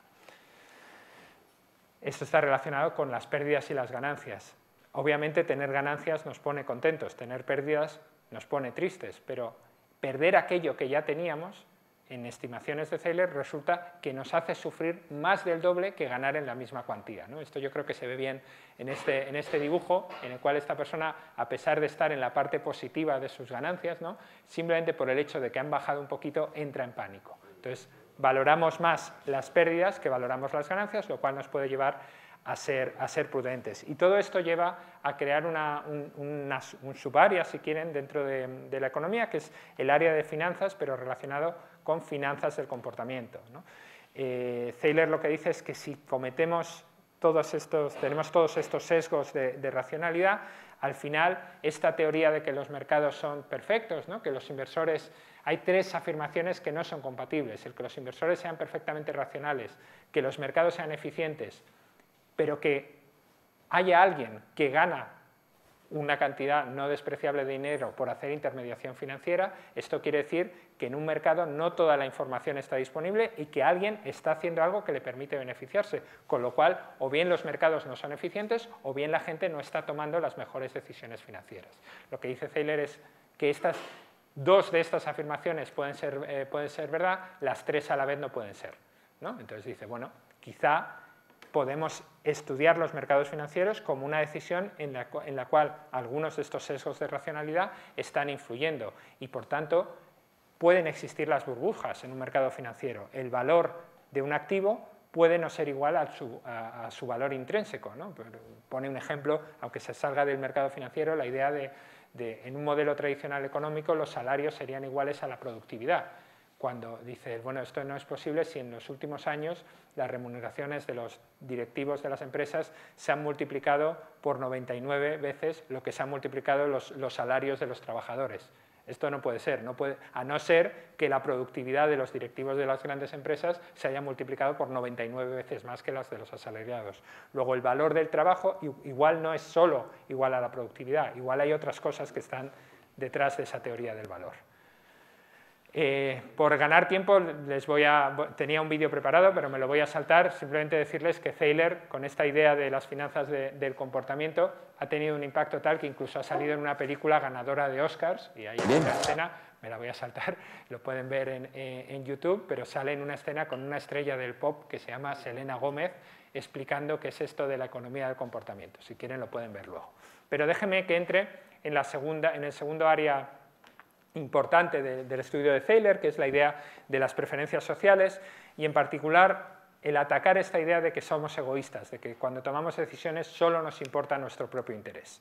[SPEAKER 2] Esto está relacionado con las pérdidas y las ganancias. Obviamente tener ganancias nos pone contentos, tener pérdidas nos pone tristes, pero perder aquello que ya teníamos, en estimaciones de Thaler, resulta que nos hace sufrir más del doble que ganar en la misma cuantía, ¿no? Esto yo creo que se ve bien en este dibujo, en el cual esta persona, a pesar de estar en la parte positiva de sus ganancias, ¿no?, simplemente por el hecho de que han bajado un poquito, entra en pánico. Entonces, valoramos más las pérdidas que valoramos las ganancias, lo cual nos puede llevar a ser prudentes. Y todo esto lleva a crear un subárea, si quieren, dentro de la economía, que es el área de finanzas, pero relacionado con finanzas del comportamiento, ¿no? Thaler lo que dice es que si tenemos todos estos sesgos de racionalidad, al final esta teoría de que los mercados son perfectos, ¿no?, que los inversores... Hay 3 afirmaciones que no son compatibles: el que los inversores sean perfectamente racionales, que los mercados sean eficientes, pero que haya alguien que gana una cantidad no despreciable de dinero por hacer intermediación financiera. Esto quiere decir que en un mercado no toda la información está disponible y que alguien está haciendo algo que le permite beneficiarse, con lo cual o bien los mercados no son eficientes o bien la gente no está tomando las mejores decisiones financieras. Lo que dice Thaler es que dos de estas afirmaciones pueden ser verdad, las tres a la vez no pueden ser, ¿no? Entonces dice, bueno, quizá podemos estudiar los mercados financieros como una decisión en la cual algunos de estos sesgos de racionalidad están influyendo y, por tanto, pueden existir las burbujas en un mercado financiero. El valor de un activo puede no ser igual a su valor intrínseco, ¿no? Pone un ejemplo, aunque se salga del mercado financiero, la idea de en un modelo tradicional económico los salarios serían iguales a la productividad. Cuando dice, bueno, esto no es posible si en los últimos años las remuneraciones de los directivos de las empresas se han multiplicado por 99 veces lo que se han multiplicado los salarios de los trabajadores. Esto no puede ser, a no ser que la productividad de los directivos de las grandes empresas se haya multiplicado por 99 veces más que las de los asalariados. Luego, el valor del trabajo igual no es solo igual a la productividad, igual hay otras cosas que están detrás de esa teoría del valor. Por ganar tiempo, tenía un vídeo preparado, pero me lo voy a saltar, simplemente decirles que Thaler, con esta idea de las finanzas del comportamiento, ha tenido un impacto tal que incluso ha salido en una película ganadora de Oscars, y hay una escena, me la voy a saltar, lo pueden ver en YouTube, pero sale en una escena con una estrella del pop que se llama Selena Gómez, explicando qué es esto de la economía del comportamiento. Si quieren lo pueden ver luego. Pero déjenme que entre en el segundo área importante del estudio de Thaler, que es la idea de las preferencias sociales, y en particular el atacar esta idea de que somos egoístas, de que cuando tomamos decisiones solo nos importa nuestro propio interés.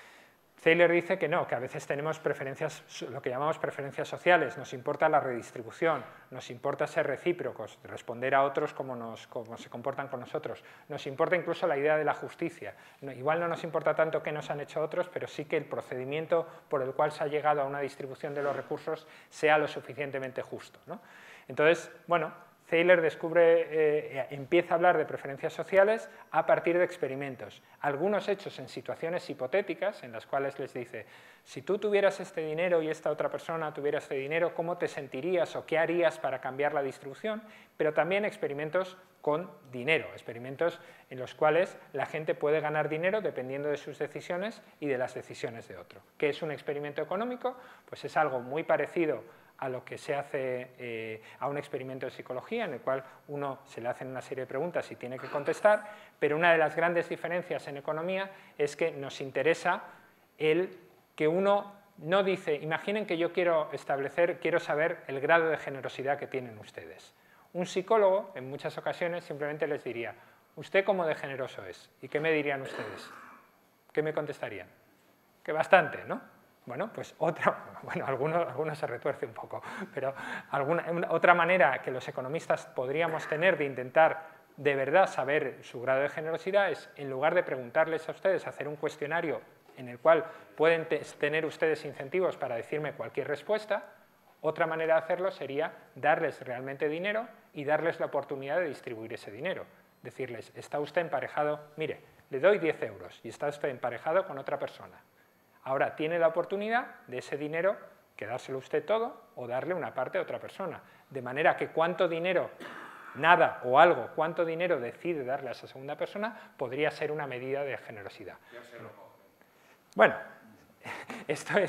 [SPEAKER 2] Thaler dice que no, que a veces tenemos preferencias, lo que llamamos preferencias sociales, nos importa la redistribución, nos importa ser recíprocos, responder a otros como se comportan con nosotros, nos importa incluso la idea de la justicia. Igual no nos importa tanto qué nos han hecho otros, pero sí que el procedimiento por el cual se ha llegado a una distribución de los recursos sea lo suficientemente justo, ¿no? Entonces, bueno, Thaler empieza a hablar de preferencias sociales a partir de experimentos, algunos hechos en situaciones hipotéticas en las cuales les dice, si tú tuvieras este dinero y esta otra persona tuviera este dinero, ¿cómo te sentirías o qué harías para cambiar la distribución? Pero también experimentos con dinero, experimentos en los cuales la gente puede ganar dinero dependiendo de sus decisiones y de las decisiones de otro. ¿Qué es un experimento económico? Pues es algo muy parecido a lo que se hace a un experimento de psicología, en el cual se le hacen una serie de preguntas y tiene que contestar, pero una de las grandes diferencias en economía es que nos interesa el que uno no dice, imaginen que yo quiero saber el grado de generosidad que tienen ustedes. Un psicólogo, en muchas ocasiones, simplemente les diría, ¿usted cómo de generoso es? ¿Y qué me dirían ustedes? ¿Qué me contestarían? Que bastante, ¿no? Bueno, pues algunos se retuerce un poco, pero otra manera que los economistas podríamos tener de intentar de verdad saber su grado de generosidad es, en lugar de preguntarles a ustedes, hacer un cuestionario en el cual pueden tener ustedes incentivos para decirme cualquier respuesta, otra manera de hacerlo sería darles realmente dinero y darles la oportunidad de distribuir ese dinero. Decirles, ¿está usted emparejado? Mire, le doy 10 euros y está usted emparejado con otra persona. Ahora tiene la oportunidad de ese dinero quedárselo usted todo o darle una parte a otra persona. De manera que cuánto dinero, nada o algo, cuánto dinero decide darle a esa segunda persona podría ser una medida de generosidad. Bueno, esto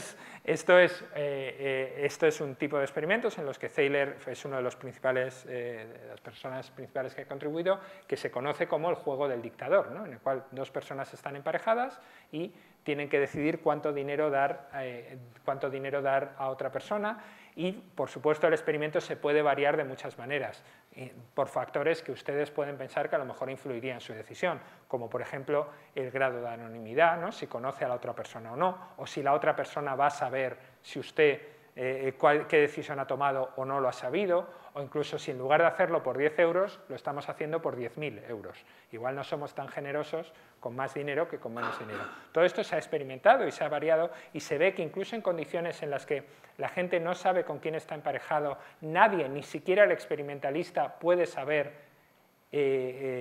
[SPEAKER 2] es un tipo de experimentos en los que Thaler es uno de las personas principales que ha contribuido, que se conoce como el juego del dictador, ¿no? En el cual dos personas están emparejadas y tienen que decidir cuánto dinero dar a otra persona y, por supuesto, el experimento se puede variar de muchas maneras, por factores que ustedes pueden pensar que a lo mejor influirían en su decisión, como por ejemplo el grado de anonimidad, ¿no? Si conoce a la otra persona o no, o si la otra persona va a saber si usted qué decisión ha tomado o no lo ha sabido, o incluso si en lugar de hacerlo por 10 euros, lo estamos haciendo por 10.000 euros. Igual no somos tan generosos con más dinero que con menos dinero. Todo esto se ha experimentado y se ha variado y se ve que incluso en condiciones en las que la gente no sabe con quién está emparejado, nadie, ni siquiera el experimentalista, puede saber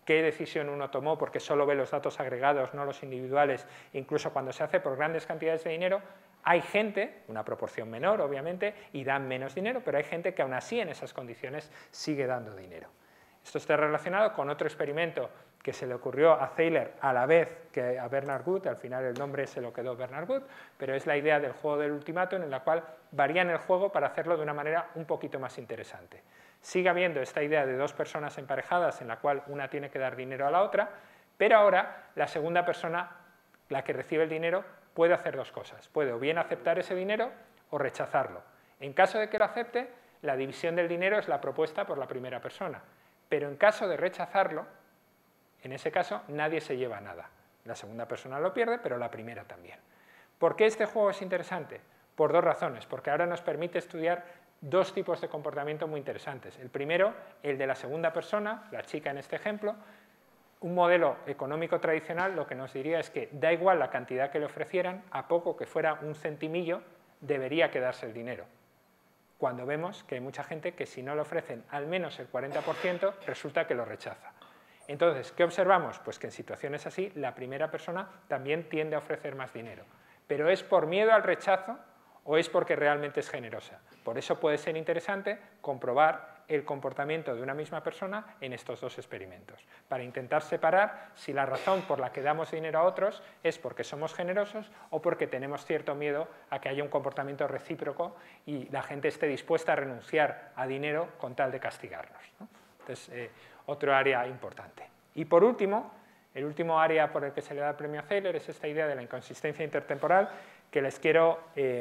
[SPEAKER 2] qué decisión uno tomó, porque solo ve los datos agregados, no los individuales, incluso cuando se hace por grandes cantidades de dinero, hay gente, una proporción menor obviamente, y dan menos dinero, pero hay gente que aún así en esas condiciones sigue dando dinero. Esto está relacionado con otro experimento que se le ocurrió a Thaler a la vez que a Bernard Wood, al final el nombre se lo quedó Bernard Wood, pero es la idea del juego del ultimátum en la cual varían el juego para hacerlo de una manera un poquito más interesante. Sigue habiendo esta idea de dos personas emparejadas en la cual una tiene que dar dinero a la otra, pero ahora la segunda persona, la que recibe el dinero, puede hacer dos cosas. Puede o bien aceptar ese dinero o rechazarlo. En caso de que lo acepte, la división del dinero es la propuesta por la primera persona, pero en caso de rechazarlo, en ese caso nadie se lleva nada. La segunda persona lo pierde, pero la primera también. ¿Por qué este juego es interesante? Por dos razones, porque ahora nos permite estudiar dos tipos de comportamiento muy interesantes. El primero, el de la segunda persona, la chica en este ejemplo. Un modelo económico tradicional lo que nos diría es que da igual la cantidad que le ofrecieran, a poco que fuera un centimillo, debería quedarse el dinero. Cuando vemos que hay mucha gente que si no le ofrecen al menos el 40%, resulta que lo rechaza. Entonces, ¿qué observamos? Pues que en situaciones así, la primera persona también tiende a ofrecer más dinero. Pero ¿es por miedo al rechazo o es porque realmente es generosa? Por eso puede ser interesante comprobar el comportamiento de una misma persona en estos dos experimentos, para intentar separar si la razón por la que damos dinero a otros es porque somos generosos o porque tenemos cierto miedo a que haya un comportamiento recíproco y la gente esté dispuesta a renunciar a dinero con tal de castigarnos, ¿no? Entonces, otro área importante. Y por último, el último área por el que se le da el premio a Thaler es esta idea de la inconsistencia intertemporal que les quiero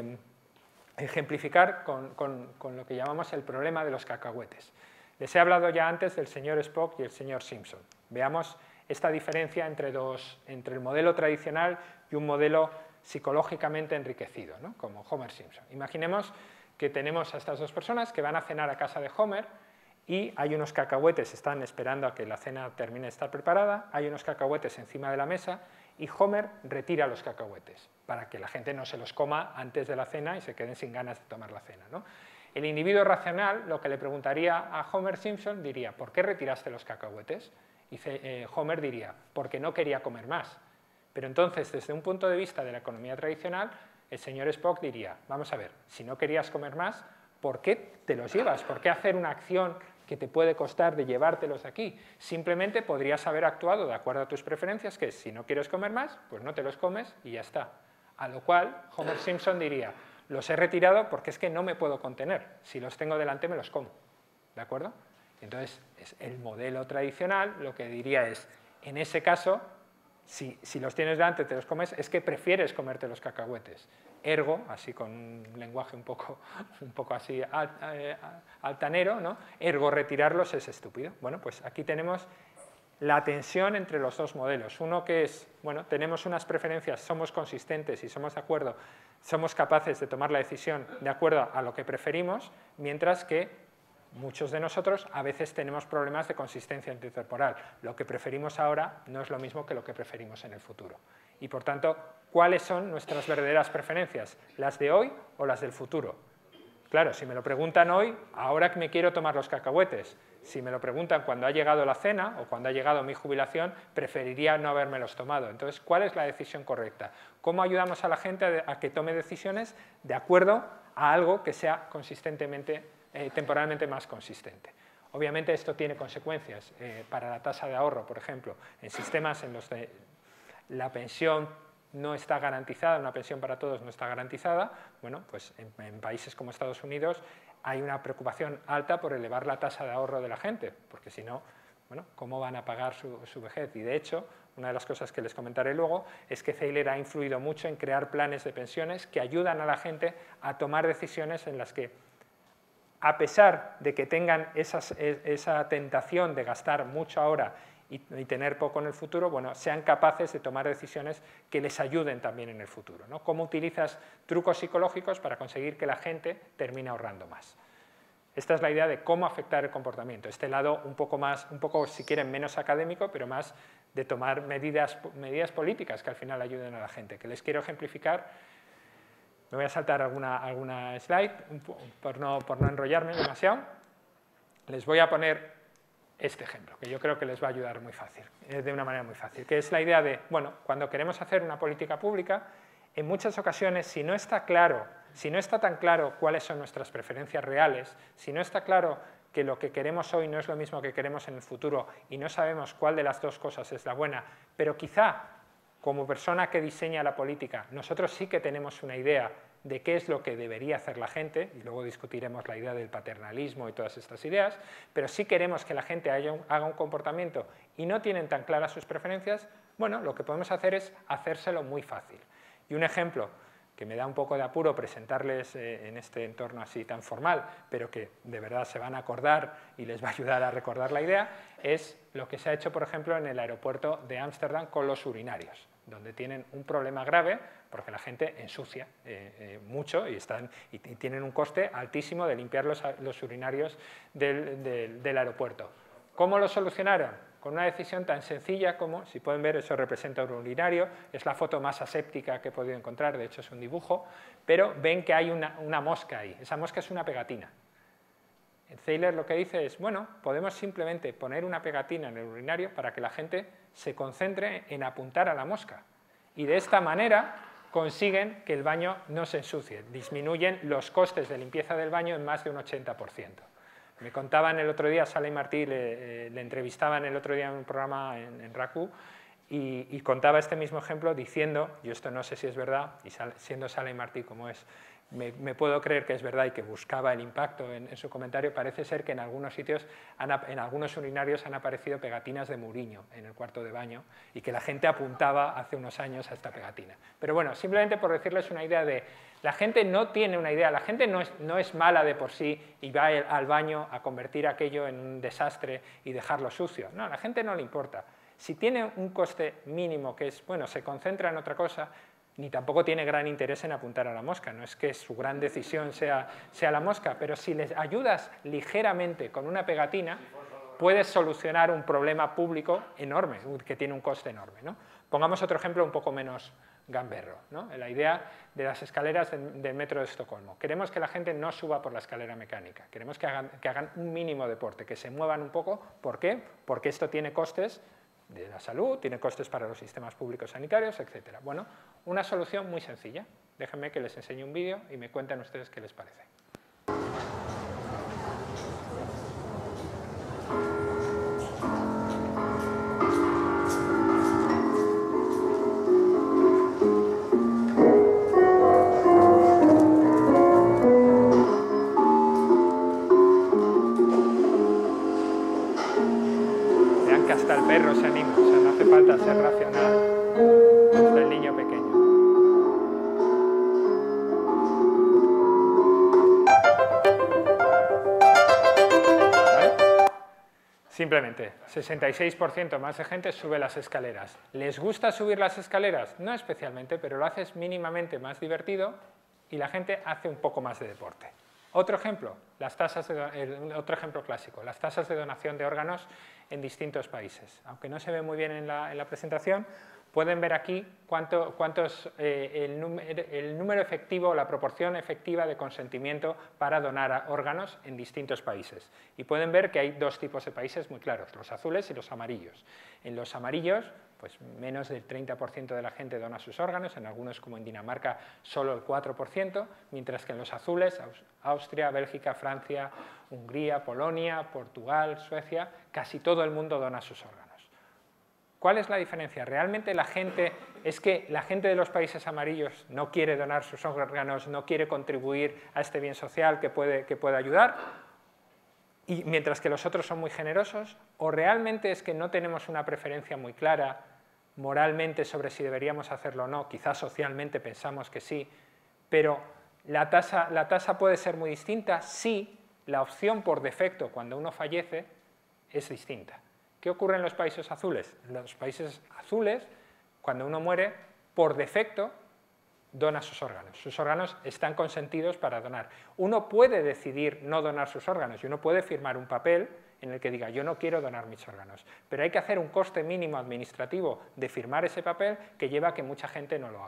[SPEAKER 2] ejemplificar con lo que llamamos el problema de los cacahuetes. Les he hablado ya antes del señor Spock y el señor Simpson. Veamos esta diferencia entre el modelo tradicional y un modelo psicológicamente enriquecido, ¿no? Como Homer Simpson. Imaginemos que tenemos a estas dos personas que van a cenar a casa de Homer y hay unos cacahuetes, están esperando a que la cena termine de estar preparada, hay unos cacahuetes encima de la mesa y Homer retira los cacahuetes para que la gente no se los coma antes de la cena y se queden sin ganas de tomar la cena, ¿no? El individuo racional lo que le preguntaría a Homer Simpson diría, ¿por qué retiraste los cacahuetes? Y Homer diría, porque no quería comer más. Pero entonces, desde un punto de vista de la economía tradicional, el señor Spock diría, vamos a ver, si no querías comer más, ¿por qué te los llevas? ¿Por qué hacer una acción que te puede costar de llevártelos aquí? Simplemente podrías haber actuado de acuerdo a tus preferencias, que es, si no quieres comer más, pues no te los comes y ya está. A lo cual Homer Simpson diría, los he retirado porque es que no me puedo contener. Si los tengo delante me los como. ¿De acuerdo? Entonces, el modelo tradicional lo que diría es, en ese caso, si los tienes delante te los comes, es que prefieres comerte los cacahuetes. Ergo, así con un lenguaje un poco así altanero, ¿no? Ergo retirarlos es estúpido. Bueno, pues aquí tenemos la tensión entre los dos modelos. Uno que es, bueno, tenemos unas preferencias, somos consistentes y somos de acuerdo, somos capaces de tomar la decisión de acuerdo a lo que preferimos, mientras que muchos de nosotros a veces tenemos problemas de consistencia intertemporal. Lo que preferimos ahora no es lo mismo que lo que preferimos en el futuro. Y por tanto, ¿cuáles son nuestras verdaderas preferencias? ¿Las de hoy o las del futuro? Claro, si me lo preguntan hoy, ahora que me quiero tomar los cacahuetes. Si me lo preguntan cuando ha llegado la cena o cuando ha llegado mi jubilación, preferiría no habérmelos tomado. Entonces, ¿cuál es la decisión correcta? ¿Cómo ayudamos a la gente a que tome decisiones de acuerdo a algo que sea consistentemente, temporalmente más consistente? Obviamente esto tiene consecuencias para la tasa de ahorro, por ejemplo, en sistemas en los que la pensión no está garantizada, una pensión para todos no está garantizada, bueno, pues en países como Estados Unidos hay una preocupación alta por elevar la tasa de ahorro de la gente, porque si no, bueno, ¿cómo van a pagar su vejez? Y de hecho, una de las cosas que les comentaré luego es que Thaler ha influido mucho en crear planes de pensiones que ayudan a la gente a tomar decisiones en las que, a pesar de que tengan esa tentación de gastar mucho ahora y tener poco en el futuro, bueno, sean capaces de tomar decisiones que les ayuden también en el futuro, ¿no? ¿Cómo utilizas trucos psicológicos para conseguir que la gente termine ahorrando más? Esta es la idea de cómo afectar el comportamiento. Este lado un poco, si quieren, menos académico, pero más de tomar medidas políticas que al final ayuden a la gente, que les quiero ejemplificar. Me voy a saltar alguna slide por no enrollarme demasiado. Les voy a poner este ejemplo, que yo creo que les va a ayudar muy fácil, de una manera muy fácil, que es la idea de, bueno, cuando queremos hacer una política pública, en muchas ocasiones, si no está tan claro cuáles son nuestras preferencias reales, si no está claro que lo que queremos hoy no es lo mismo que queremos en el futuro y no sabemos cuál de las dos cosas es la buena, pero quizá, como persona que diseña la política, nosotros sí que tenemos una idea de qué es lo que debería hacer la gente, y luego discutiremos la idea del paternalismo y todas estas ideas, pero sí queremos que la gente haga un comportamiento y no tienen tan claras sus preferencias, bueno, lo que podemos hacer es hacérselo muy fácil. Y un ejemplo que me da un poco de apuro presentarles en este entorno así tan formal, pero que de verdad se van a acordar y les va a ayudar a recordar la idea, es lo que se ha hecho, por ejemplo, en el aeropuerto de Ámsterdam con los urinarios, donde tienen un problema grave porque la gente ensucia mucho y tienen un coste altísimo de limpiar los urinarios del aeropuerto. ¿Cómo lo solucionaron? Con una decisión tan sencilla como, si pueden ver, eso representa un urinario, es la foto más aséptica que he podido encontrar, de hecho es un dibujo, pero ven que hay una mosca ahí, esa mosca es una pegatina. Thaler lo que dice es, bueno, podemos simplemente poner una pegatina en el urinario para que la gente se concentre en apuntar a la mosca, y de esta manera consiguen que el baño no se ensucie, disminuyen los costes de limpieza del baño en más de un 80%. Me contaban el otro día, Sala y Martí le entrevistaban el otro día en un programa en RACU y contaba este mismo ejemplo diciendo, y esto no sé si es verdad, y siendo Sala y Martí como es, me puedo creer que es verdad y que buscaba el impacto en su comentario, parece ser que en algunos sitios, en algunos urinarios han aparecido pegatinas de Mourinho en el cuarto de baño y que la gente apuntaba hace unos años a esta pegatina. Pero bueno, simplemente por decirles una idea de, la gente no tiene una idea, la gente no es mala de por sí y va al baño a convertir aquello en un desastre y dejarlo sucio. No, a la gente no le importa. Si tiene un coste mínimo que es, bueno, se concentra en otra cosa, ni tampoco tiene gran interés en apuntar a la mosca, no es que su gran decisión sea la mosca, pero si les ayudas ligeramente con una pegatina, puedes solucionar un problema público enorme, que tiene un coste enorme, ¿no? Pongamos otro ejemplo un poco menos gamberro, ¿no? La idea de las escaleras del metro de Estocolmo. Queremos que la gente no suba por la escalera mecánica, queremos que hagan un mínimo deporte, que se muevan un poco. ¿Por qué? Porque esto tiene costes de la salud, tiene costes para los sistemas públicos sanitarios, etc. Bueno, una solución muy sencilla. Déjenme que les enseñe un vídeo y me cuenten ustedes qué les parece. Vean que hasta el perro se anima, o sea, no hace falta ser racional, hasta el niño pequeño. Simplemente, 66% más de gente sube las escaleras. ¿Les gusta subir las escaleras? No especialmente, pero lo haces mínimamente más divertido y la gente hace un poco más de deporte. Otro ejemplo, otro ejemplo clásico, las tasas de donación de órganos en distintos países. Aunque no se ve muy bien en la presentación, pueden ver aquí el número efectivo, la proporción efectiva de consentimiento para donar órganos en distintos países. Y pueden ver que hay dos tipos de países muy claros, los azules y los amarillos. En los amarillos, pues menos del 30% de la gente dona sus órganos, en algunos como en Dinamarca solo el 4%, mientras que en los azules, Austria, Bélgica, Francia, Hungría, Polonia, Portugal, Suecia, casi todo el mundo dona sus órganos. ¿Cuál es la diferencia? ¿Realmente es que la gente de los países amarillos no quiere donar sus órganos, no quiere contribuir a este bien social que puede ayudar, y mientras que los otros son muy generosos? ¿O realmente es que no tenemos una preferencia muy clara moralmente sobre si deberíamos hacerlo o no? Quizás socialmente pensamos que sí, pero la tasa puede ser muy distinta si la opción por defecto cuando uno fallece es distinta. ¿Qué ocurre en los países azules? En los países azules, cuando uno muere, por defecto dona sus órganos. Sus órganos están consentidos para donar. Uno puede decidir no donar sus órganos y uno puede firmar un papel en el que diga yo no quiero donar mis órganos, pero hay que hacer un coste mínimo administrativo de firmar ese papel que lleva a que mucha gente no lo haga.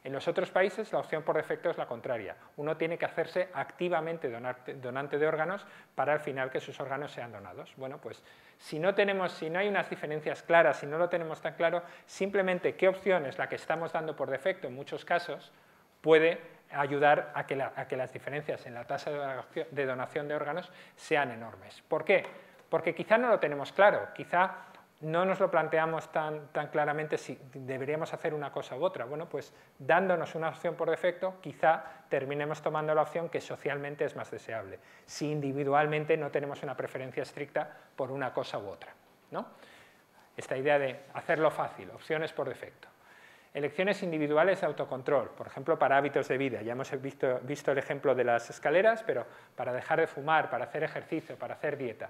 [SPEAKER 2] En los otros países la opción por defecto es la contraria. Uno tiene que hacerse activamente donante de órganos para al final que sus órganos sean donados. Bueno, pues si no hay unas diferencias claras, si no lo tenemos tan claro, simplemente qué opción es la que estamos dando por defecto en muchos casos puede ayudar a que las diferencias en la tasa de donación de órganos sean enormes. ¿Por qué? Porque quizá no lo tenemos claro, quizá no nos lo planteamos tan claramente si deberíamos hacer una cosa u otra. Bueno, pues dándonos una opción por defecto, quizá terminemos tomando la opción que socialmente es más deseable, si individualmente no tenemos una preferencia estricta por una cosa u otra, ¿no? Esta idea de hacerlo fácil, opciones por defecto. Elecciones individuales de autocontrol, por ejemplo, para hábitos de vida. Ya hemos visto el ejemplo de las escaleras, pero para dejar de fumar, para hacer ejercicio, para hacer dieta.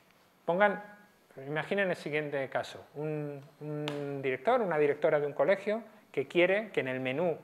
[SPEAKER 2] Imaginen el siguiente caso, un director, una directora de un colegio que quiere que en el menú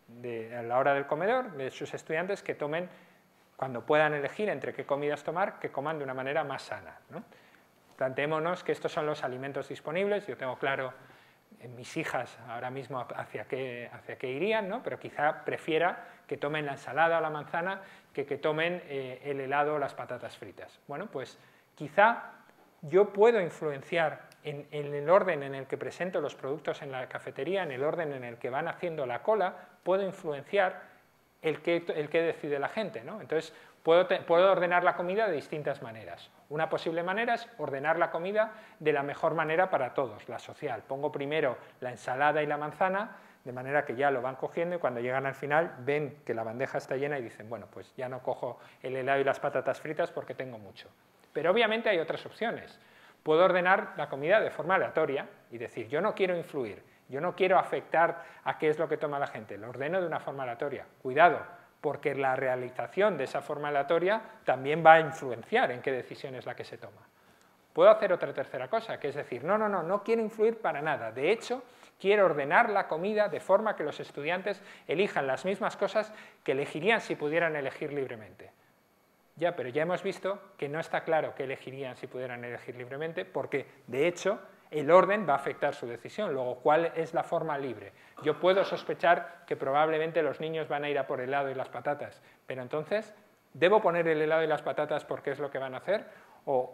[SPEAKER 2] a la hora del comedor de sus estudiantes que tomen, cuando puedan elegir entre qué comidas tomar, que coman de una manera más sana, ¿no? Planteémonos que estos son los alimentos disponibles, yo tengo claro en mis hijas ahora mismo hacia qué irían, ¿no? Pero quizá prefiera que tomen la ensalada o la manzana que tomen el helado o las patatas fritas. Bueno, pues quizá yo puedo influenciar en el orden en el que presento los productos en la cafetería, en el orden en el que van haciendo la cola, puedo influenciar el que decide la gente, ¿no? Entonces, puedo ordenar la comida de distintas maneras. Una posible manera es ordenar la comida de la mejor manera para todos, la social. Pongo primero la ensalada y la manzana, de manera que ya lo van cogiendo y cuando llegan al final ven que la bandeja está llena y dicen, bueno, pues ya no cojo el helado y las patatas fritas porque tengo mucho. Pero obviamente hay otras opciones. Puedo ordenar la comida de forma aleatoria y decir, yo no quiero influir, yo no quiero afectar a qué es lo que toma la gente, lo ordeno de una forma aleatoria. Cuidado, porque la realización de esa forma aleatoria también va a influenciar en qué decisión es la que se toma. Puedo hacer otra tercera cosa, que es decir, no quiero influir para nada. De hecho, quiero ordenar la comida de forma que los estudiantes elijan las mismas cosas que elegirían si pudieran elegir libremente. Ya, pero ya hemos visto que no está claro qué elegirían si pudieran elegir libremente, porque, de hecho, el orden va a afectar su decisión. Luego, ¿cuál es la forma libre? Yo puedo sospechar que probablemente los niños van a ir a por el helado y las patatas, pero entonces, ¿debo poner el helado y las patatas porque es lo que van a hacer o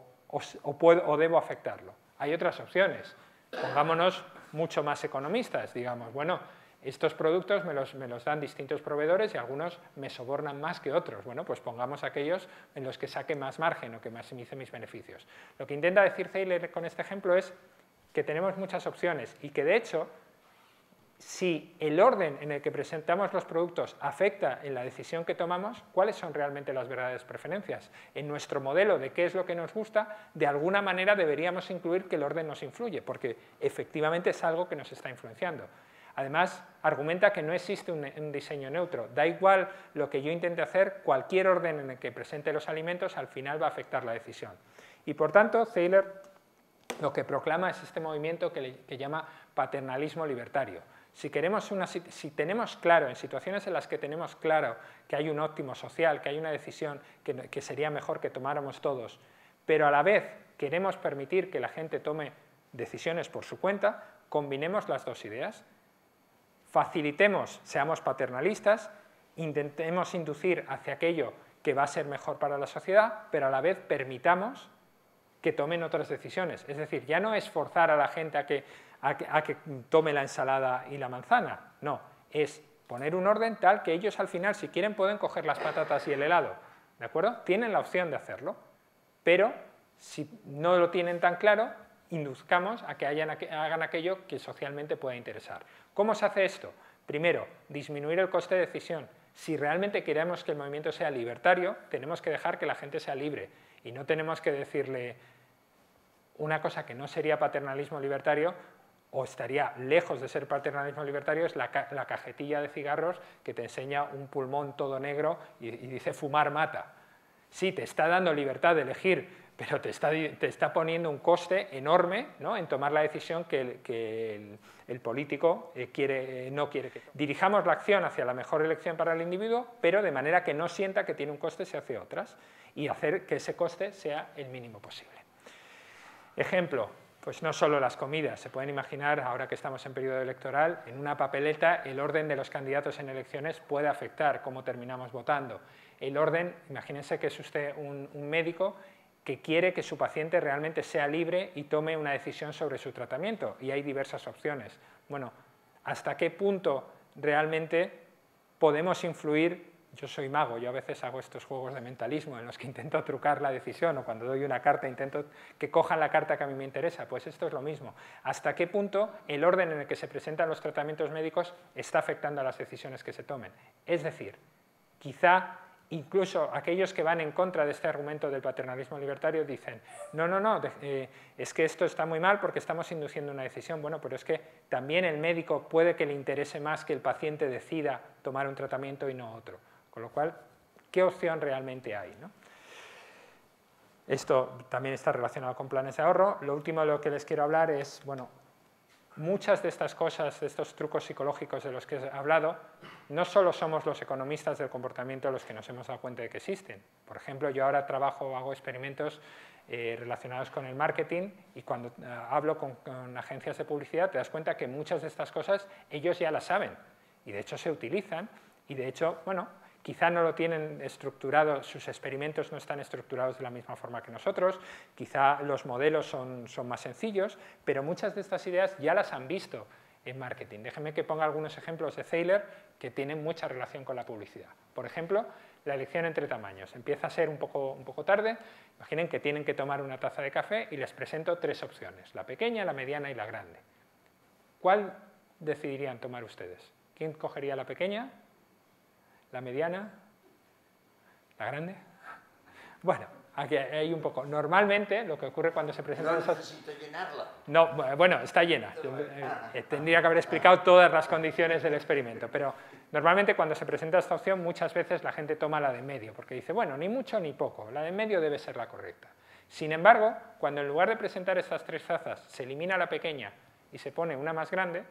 [SPEAKER 2] debo afectarlo? Hay otras opciones. Pongámonos mucho más economistas, digamos, bueno, estos productos me los dan distintos proveedores y algunos me sobornan más que otros. Bueno, pues pongamos aquellos en los que saque más margen o que maximice mis beneficios. Lo que intenta decir Thaler con este ejemplo es que tenemos muchas opciones y que, de hecho, si el orden en el que presentamos los productos afecta en la decisión que tomamos, ¿cuáles son realmente las verdaderas preferencias? En nuestro modelo de qué es lo que nos gusta, de alguna manera deberíamos incluir que el orden nos influye, porque efectivamente es algo que nos está influenciando. Además, argumenta que no existe un diseño neutro. Da igual lo que yo intente hacer, cualquier orden en el que presente los alimentos al final va a afectar la decisión. Y por tanto, Thaler lo que proclama es este movimiento que llama paternalismo libertario. Si tenemos claro, en situaciones en las que tenemos claro que hay un óptimo social, que hay una decisión que sería mejor que tomáramos todos, pero a la vez queremos permitir que la gente tome decisiones por su cuenta, combinemos las dos ideas. Facilitemos, seamos paternalistas, intentemos inducir hacia aquello que va a ser mejor para la sociedad, pero a la vez permitamos que tomen otras decisiones. Es decir, ya no es forzar a la gente a que tome la ensalada y la manzana, no, es poner un orden tal que ellos al final, si quieren, pueden coger las patatas y el helado, ¿de acuerdo? Tienen la opción de hacerlo, pero si no lo tienen tan claro, induzcamos a que hagan aquello que socialmente pueda interesar. ¿Cómo se hace esto? Primero, disminuir el coste de decisión. Si realmente queremos que el movimiento sea libertario, tenemos que dejar que la gente sea libre y no tenemos que decirle una cosa que no sería paternalismo libertario o estaría lejos de ser paternalismo libertario, es la cajetilla de cigarros que te enseña un pulmón todo negro y dice fumar mata. Sí, te está dando libertad de elegir, pero te está poniendo un coste enorme, ¿no?, en tomar la decisión que el político no quiere que tome. Dirijamos la acción hacia la mejor elección para el individuo, pero de manera que no sienta que tiene un coste si hace otras, y hacer que ese coste sea el mínimo posible. Ejemplo, Pues no solo las comidas, se pueden imaginar, ahora que estamos en periodo electoral, en una papeleta el orden de los candidatos en elecciones puede afectar cómo terminamos votando. El orden, imagínense que es usted un médico que quiere que su paciente realmente sea libre y tome una decisión sobre su tratamiento, y hay diversas opciones. Bueno, ¿hasta qué punto realmente podemos influir? Yo soy mago, yo a veces hago estos juegos de mentalismo en los que intento trucar la decisión, o cuando doy una carta intento que cojan la carta que a mí me interesa. Pues esto es lo mismo. ¿Hasta qué punto el orden en el que se presentan los tratamientos médicos está afectando a las decisiones que se tomen? Es decir, quizá incluso aquellos que van en contra de este argumento del paternalismo libertario dicen no, es que esto está muy mal porque estamos induciendo una decisión. Bueno, pero es que también el médico puede que le interese más que el paciente decida tomar un tratamiento y no otro. Con lo cual, ¿qué opción realmente hay, ¿no? Esto también está relacionado con planes de ahorro. Lo último de lo que les quiero hablar es, bueno, muchas de estas cosas, de estos trucos psicológicos de los que he hablado, no solo somos los economistas del comportamiento los que nos hemos dado cuenta de que existen. Por ejemplo, yo ahora hago experimentos relacionados con el marketing, y cuando hablo con agencias de publicidad te das cuenta que muchas de estas cosas ellos ya las saben y de hecho se utilizan, y de hecho, bueno, quizá no lo tienen estructurado, sus experimentos no están estructurados de la misma forma que nosotros, quizá los modelos son más sencillos, pero muchas de estas ideas ya las han visto en marketing. Déjenme que ponga algunos ejemplos de Thaler que tienen mucha relación con la publicidad. Por ejemplo, la elección entre tamaños. Empieza a ser un poco tarde. Imaginen que tienen que tomar una taza de café y les presento 3 opciones, la pequeña, la mediana y la grande. ¿Cuál decidirían tomar ustedes? ¿Quién cogería la pequeña? ¿La mediana? ¿La grande? Bueno, aquí hay un poco. Normalmente, lo que ocurre cuando se presentan...
[SPEAKER 1] No necesito llenarla.
[SPEAKER 2] No, bueno, está llena. Tendría que haber explicado todas las condiciones del experimento, pero normalmente cuando se presenta esta opción, muchas veces la gente toma la de medio, porque dice, bueno, ni mucho ni poco, la de medio debe ser la correcta. Sin embargo, cuando en lugar de presentar estas 3 tazas, se elimina la pequeña y se pone una más grande,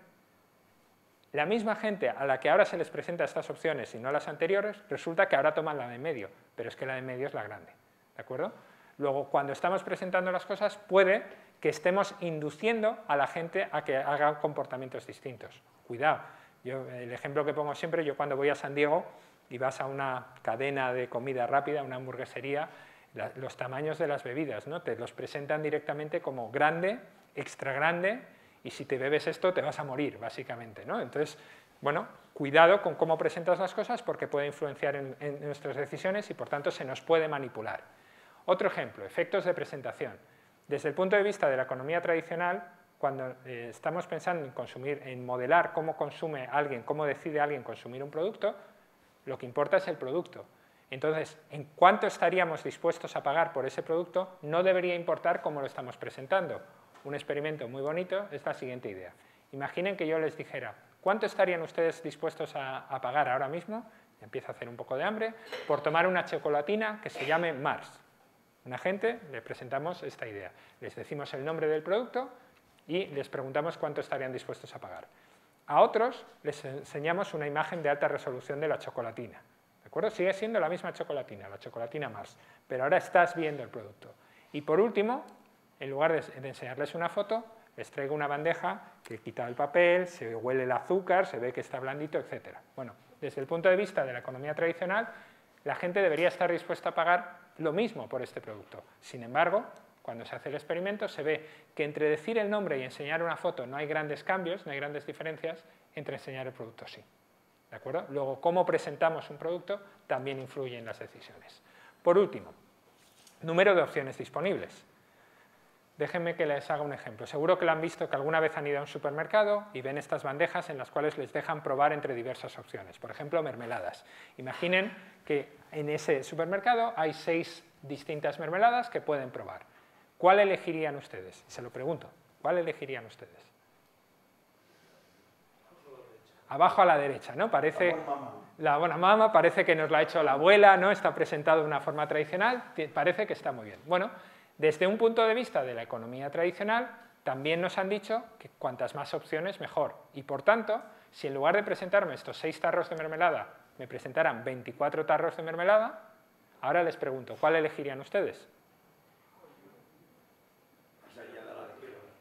[SPEAKER 2] la misma gente a la que ahora se les presenta estas opciones y no las anteriores, resulta que ahora toman la de medio, pero es que la de medio es la grande, ¿de acuerdo? Luego, cuando estamos presentando las cosas, puede que estemos induciendo a la gente a que haga comportamientos distintos. Cuidado, el ejemplo que pongo siempre, yo cuando voy a San Diego y vas a una cadena de comida rápida, una hamburguesería, los tamaños de las bebidas, ¿no? Te los presentan directamente como grande, extra grande, y si te bebes esto te vas a morir, básicamente, ¿no? Entonces, bueno, cuidado con cómo presentas las cosas porque puede influenciar en nuestras decisiones y por tanto se nos puede manipular. Otro ejemplo, efectos de presentación. Desde el punto de vista de la economía tradicional, cuando estamos pensando en consumir, en modelar cómo consume alguien, cómo decide alguien consumir un producto, lo que importa es el producto. Entonces, en cuánto estaríamos dispuestos a pagar por ese producto no debería importar cómo lo estamos presentando. Un experimento muy bonito es la siguiente idea. Imaginen que yo les dijera, ¿cuánto estarían ustedes dispuestos a pagar ahora mismo? Empieza a hacer un poco de hambre, por tomar una chocolatina que se llame Mars. Una gente le presentamos esta idea. Les decimos el nombre del producto y les preguntamos cuánto estarían dispuestos a pagar. A otros les enseñamos una imagen de alta resolución de la chocolatina. ¿De acuerdo? Sigue siendo la misma chocolatina, la chocolatina Mars, pero ahora estás viendo el producto. Y por último, en lugar de enseñarles una foto, les traigo una bandeja que quita el papel, se huele el azúcar, se ve que está blandito, etc. Bueno, desde el punto de vista de la economía tradicional, la gente debería estar dispuesta a pagar lo mismo por este producto. Sin embargo, cuando se hace el experimento, se ve que entre decir el nombre y enseñar una foto no hay grandes cambios, no hay grandes diferencias, entre enseñar el producto sí. ¿De acuerdo? Luego, cómo presentamos un producto también influye en las decisiones. Por último, número de opciones disponibles. Déjenme que les haga un ejemplo. Seguro que lo han visto, que alguna vez han ido a un supermercado y ven estas bandejas en las cuales les dejan probar entre diversas opciones. Por ejemplo, mermeladas. Imaginen que en ese supermercado hay 6 distintas mermeladas que pueden probar. ¿Cuál elegirían ustedes? Se lo pregunto. ¿Cuál elegirían ustedes? Abajo a la derecha, ¿no? Parece la buena mama, parece que nos la ha hecho la abuela, ¿no? Está presentado de una forma tradicional, parece que está muy bien. Bueno, desde un punto de vista de la economía tradicional, también nos han dicho que cuantas más opciones, mejor. Y por tanto, si en lugar de presentarme estos 6 tarros de mermelada, me presentaran 24 tarros de mermelada, ahora les pregunto, ¿cuál elegirían ustedes?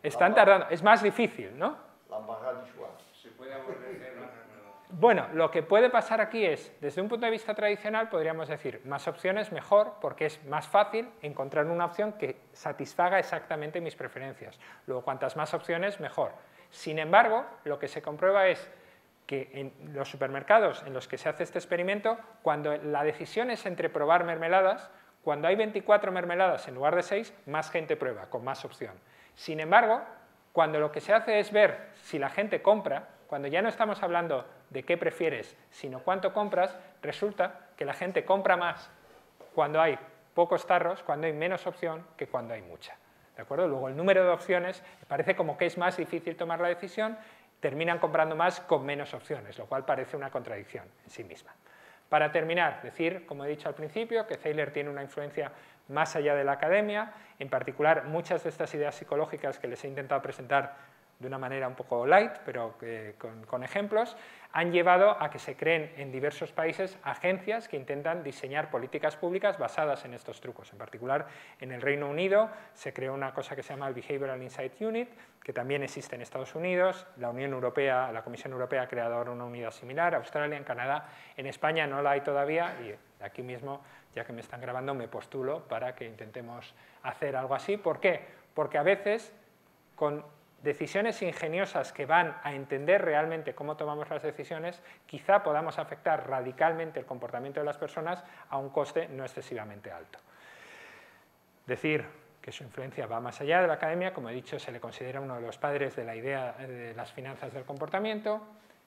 [SPEAKER 2] Están tardando, es más difícil, ¿no?
[SPEAKER 3] Se puede aborrecer la enfermedad.
[SPEAKER 2] Bueno, lo que puede pasar aquí es, desde un punto de vista tradicional, podríamos decir, más opciones mejor, porque es más fácil encontrar una opción que satisfaga exactamente mis preferencias. Luego, cuantas más opciones, mejor. Sin embargo, lo que se comprueba es que en los supermercados en los que se hace este experimento, cuando la decisión es entre probar mermeladas, cuando hay 24 mermeladas en lugar de 6, más gente prueba, con más opción. Sin embargo, cuando lo que se hace es ver si la gente compra, cuando ya no estamos hablando de qué prefieres, sino cuánto compras, resulta que la gente compra más cuando hay pocos tarros, cuando hay menos opción, que cuando hay mucha. ¿De acuerdo? Luego, el número de opciones parece como que es más difícil tomar la decisión, terminan comprando más con menos opciones, lo cual parece una contradicción en sí misma. Para terminar, decir, como he dicho al principio, que Thaler tiene una influencia más allá de la academia, en particular muchas de estas ideas psicológicas que les he intentado presentar de una manera un poco light, pero con ejemplos, han llevado a que se creen en diversos países agencias que intentan diseñar políticas públicas basadas en estos trucos. En particular, en el Reino Unido se creó una cosa que se llama el Behavioral Insight Unit, que también existe en Estados Unidos, la Unión Europea, la Comisión Europea ha creado ahora una unidad similar, Australia, en Canadá, en España no la hay todavía y aquí mismo, ya que me están grabando, me postulo para que intentemos hacer algo así. ¿Por qué? Porque a veces, con decisiones ingeniosas que van a entender realmente cómo tomamos las decisiones, quizá podamos afectar radicalmente el comportamiento de las personas a un coste no excesivamente alto. Decir que su influencia va más allá de la academia, como he dicho, se le considera uno de los padres de la idea de las finanzas del comportamiento,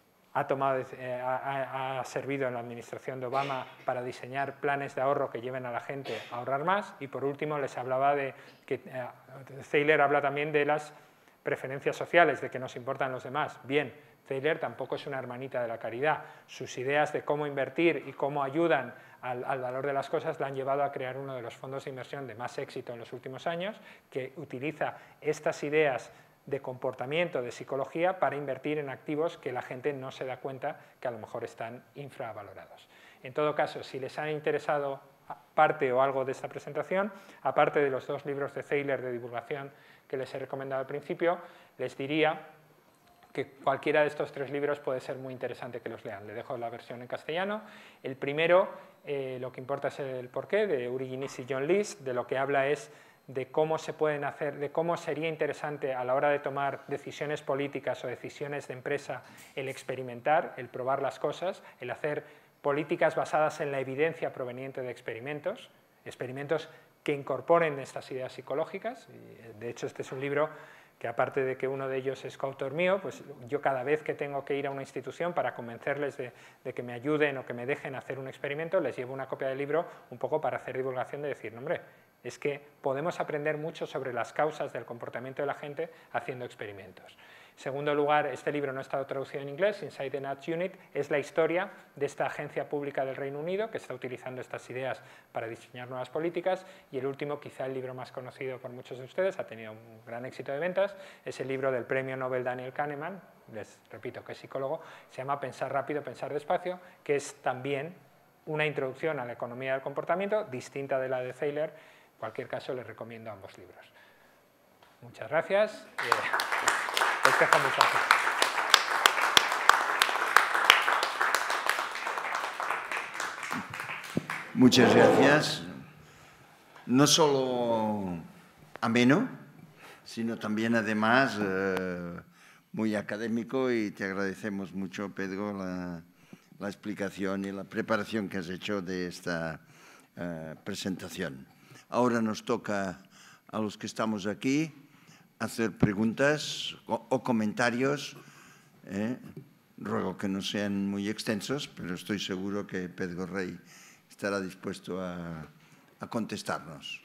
[SPEAKER 2] ha servido en la administración de Obama para diseñar planes de ahorro que lleven a la gente a ahorrar más, y por último les hablaba de que Thaler habla también de las preferencias sociales, de que nos importan los demás. Bien, Thaler tampoco es una hermanita de la caridad. Sus ideas de cómo invertir y cómo ayudan al valor de las cosas la han llevado a crear uno de los fondos de inversión de más éxito en los últimos años, que utiliza estas ideas de comportamiento, de psicología, para invertir en activos que la gente no se da cuenta que a lo mejor están infravalorados. En todo caso, si les ha interesado parte o algo de esta presentación, aparte de los 2 libros de Thaler de divulgación que les he recomendado al principio, les diría que cualquiera de estos 3 libros puede ser muy interesante que los lean. Le dejo la versión en castellano. El primero, lo que importa es el porqué, de Uri Ginnis y John Lees, de lo que habla es de cómo se pueden hacer, de cómo sería interesante a la hora de tomar decisiones políticas o decisiones de empresa el experimentar, el probar las cosas, el hacer políticas basadas en la evidencia proveniente de experimentos que incorporen estas ideas psicológicas. De hecho, este es un libro que, aparte de que uno de ellos es coautor mío, pues yo cada vez que tengo que ir a una institución para convencerles de que me ayuden o que me dejen hacer un experimento, les llevo una copia del libro un poco para hacer divulgación de decir, no, hombre, es que podemos aprender mucho sobre las causas del comportamiento de la gente haciendo experimentos. En segundo lugar, este libro no ha estado traducido en inglés. Inside the Nuts Unit es la historia de esta agencia pública del Reino Unido que está utilizando estas ideas para diseñar nuevas políticas. Y el último, quizá el libro más conocido por muchos de ustedes, ha tenido un gran éxito de ventas, es el libro del premio Nobel Daniel Kahneman, les repito que es psicólogo, se llama Pensar rápido, pensar despacio, que es también una introducción a la economía del comportamiento, distinta de la de Thaler. En cualquier caso, les recomiendo ambos libros. Muchas gracias. Les dejo muchas gracias.
[SPEAKER 1] Muchas gracias. No solo ameno, sino también además muy académico, y te agradecemos mucho, Pedro, la explicación y la preparación que has hecho de esta presentación. Ahora nos toca a los que estamos aquí hacer preguntas o comentarios. Ruego que no sean muy extensos, pero estoy seguro que Pedro Rey estará dispuesto a contestarnos.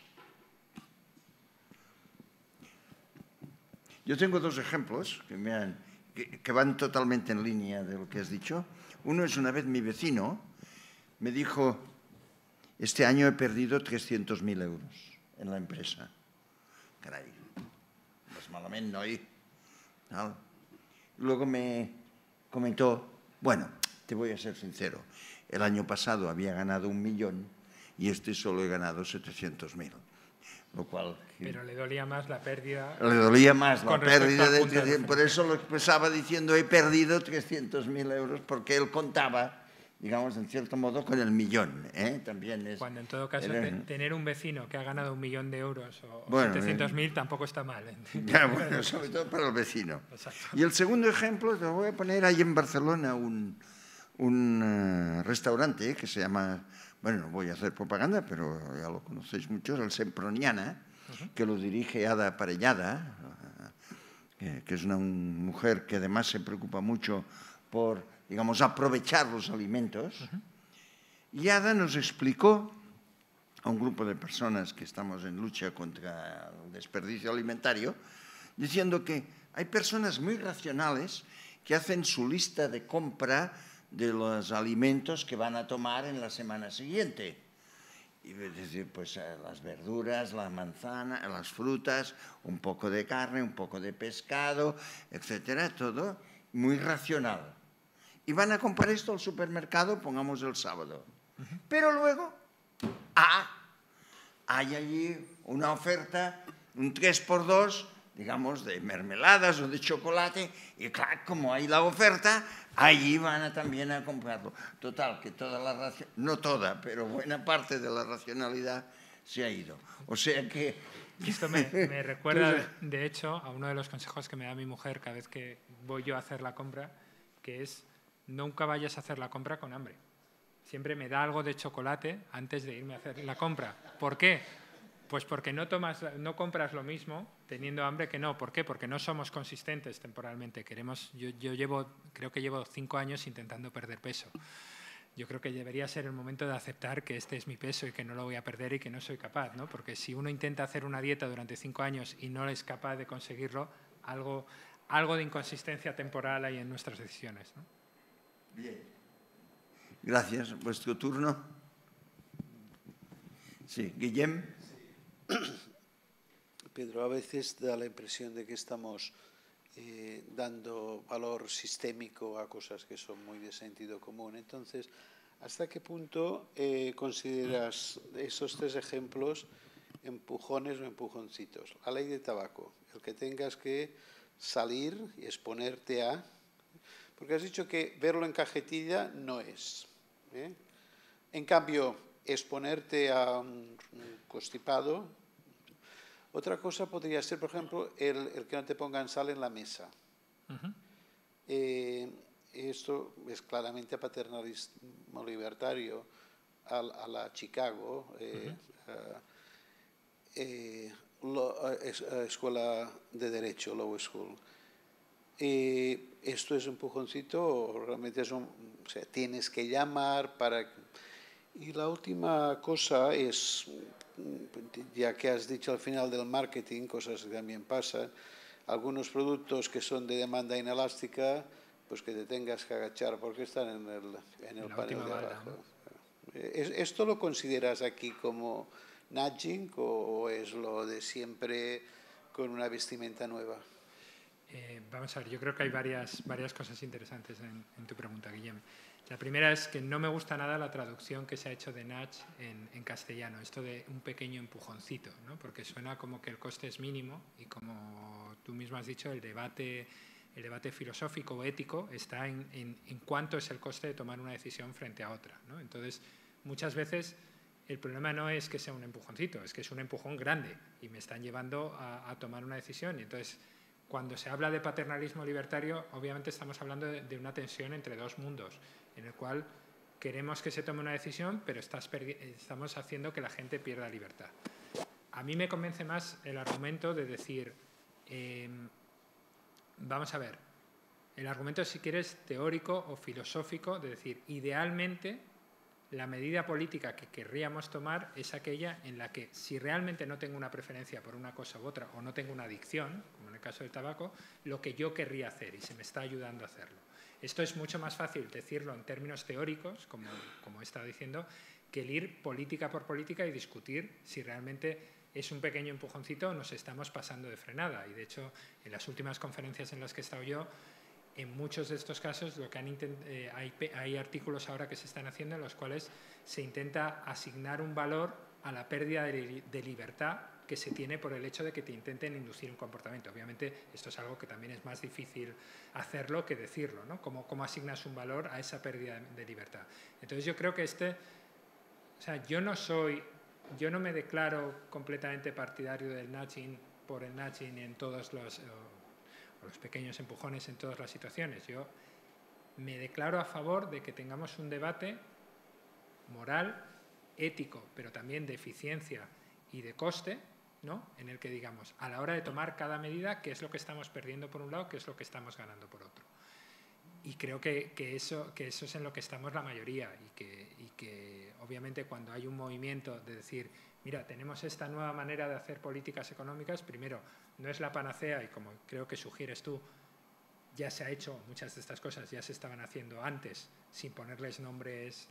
[SPEAKER 1] Yo tengo 2 ejemplos que van totalmente en línea de lo que has dicho. Uno es, una vez mi vecino me dijo, este año he perdido 300.000 euros en la empresa. Caray, pues malamente no hay. Luego me comentó, bueno, te voy a ser sincero, el año pasado había ganado 1 millón y este solo he ganado 700.000. lo cual...
[SPEAKER 2] Pero le dolía más la pérdida...
[SPEAKER 1] Le dolía más la pérdida, por eso lo expresaba diciendo he perdido 300.000 euros, porque él contaba, digamos, en cierto modo, con el millón. También es,
[SPEAKER 2] cuando en todo caso tener un vecino que ha ganado 1.000.000 de euros o
[SPEAKER 1] bueno,
[SPEAKER 2] 700.000 tampoco está mal.
[SPEAKER 1] Ya, bueno, sobre todo para el vecino.
[SPEAKER 2] Exacto.
[SPEAKER 1] Y el segundo ejemplo, te lo voy a poner ahí en Barcelona, un restaurante que se llama, bueno, no voy a hacer propaganda, pero ya lo conocéis muchos, el Semproniana, que lo dirige Ada Parellada, que es una mujer que además se preocupa mucho por, digamos, aprovechar los alimentos. Y Ada nos explicó a un grupo de personas que estamos en lucha contra el desperdicio alimentario, diciendo que hay personas muy racionales que hacen su lista de compra de los alimentos que van a tomar en la semana siguiente. Es decir, pues las verduras, la manzana, las frutas, un poco de carne, un poco de pescado, etcétera, todo muy racional. Y van a comprar esto al supermercado, pongamos el sábado. Pero luego, hay allí una oferta, un 3x2, digamos, de mermeladas o de chocolate, y claro, como hay la oferta, allí van también a comprarlo. Total, que toda la no toda, pero buena parte de la racionalidad se ha ido. O sea que...
[SPEAKER 2] Esto me recuerda, de hecho, a uno de los consejos que me da mi mujer cada vez que voy yo a hacer la compra, que es nunca vayas a hacer la compra con hambre. Siempre me da algo de chocolate antes de irme a hacer la compra. ¿Por qué? Pues porque no compras lo mismo teniendo hambre que no. ¿Por qué? Porque no somos consistentes temporalmente. Creo que llevo 5 años intentando perder peso. Yo creo que debería ser el momento de aceptar que este es mi peso y que no lo voy a perder y que no soy capaz, ¿no? Porque si uno intenta hacer una dieta durante 5 años y no es capaz de conseguirlo, algo de inconsistencia temporal hay en nuestras decisiones, ¿no?
[SPEAKER 1] Bien. Gracias. ¿Vuestro turno? Sí, Guillem.
[SPEAKER 4] Pedro, a veces da la impresión de que estamos dando valor sistémico a cosas que son muy de sentido común. Entonces, ¿hasta qué punto consideras esos 3 ejemplos empujones o empujoncitos? La ley de tabaco, el que tengas que salir y exponerte a... Porque has dicho que verlo en cajetilla no es. En cambio, exponerte a un constipado. Otra cosa podría ser, por ejemplo, el que no te pongan sal en la mesa. Esto es claramente paternalismo libertario a la Chicago, escuela de Derecho, Law School. ¿Esto es un empujoncito o realmente es o sea, tienes que llamar para...? Y la última cosa es, ya que has dicho al final del marketing, cosas que también pasan, algunos productos que son de demanda inelástica, pues que te tengas que agachar porque están en el panel de abajo. ¿No? ¿Esto lo consideras aquí como nudging o es lo de siempre con una vestimenta nueva?
[SPEAKER 2] Vamos a ver, yo creo que hay varias cosas interesantes en tu pregunta, Guillem. La primera es que no me gusta nada la traducción que se ha hecho de nudge en castellano, esto de un pequeño empujoncito, ¿no? Porque suena como que el coste es mínimo y como tú mismo has dicho, el debate filosófico o ético está en cuánto es el coste de tomar una decisión frente a otra, ¿no? Entonces, muchas veces el problema no es que sea un empujoncito, es que es un empujón grande y me están llevando a tomar una decisión. Y entonces, cuando se habla de paternalismo libertario, obviamente estamos hablando de una tensión entre 2 mundos, en el cual queremos que se tome una decisión, pero estamos haciendo que la gente pierda libertad. A mí me convence más el argumento de decir, vamos a ver, el argumento, si quieres, teórico o filosófico, de decir, idealmente, la medida política que querríamos tomar es aquella en la que, si realmente no tengo una preferencia por una cosa u otra, o no tengo una adicción, como en el caso del tabaco, lo que yo querría hacer y se me está ayudando a hacerlo. Esto es mucho más fácil decirlo en términos teóricos, como he estado diciendo, que el ir política por política y discutir si realmente es un pequeño empujoncito o nos estamos pasando de frenada. Y de hecho, en las últimas conferencias en las que he estado yo, en muchos de estos casos lo que hay artículos ahora que se están haciendo en los cuales se intenta asignar un valor a la pérdida de libertad que se tiene por el hecho de que te intenten inducir un comportamiento. Obviamente, esto es algo que también es más difícil hacerlo que decirlo, ¿no? ¿Cómo asignas un valor a esa pérdida de libertad? Entonces, yo creo que o sea, yo no me declaro completamente partidario del nudging por el nudging en todos los pequeños empujones en todas las situaciones. Yo me declaro a favor de que tengamos un debate moral, ético, pero también de eficiencia y de coste, ¿no? En el que digamos, a la hora de tomar cada medida, qué es lo que estamos perdiendo por un lado, qué es lo que estamos ganando por otro. Y creo que eso es en lo que estamos la mayoría y que obviamente cuando hay un movimiento de decir, mira, tenemos esta nueva manera de hacer políticas económicas, primero, no es la panacea y como creo que sugieres tú, ya se ha hecho, muchas de estas cosas ya se estaban haciendo antes sin ponerles nombres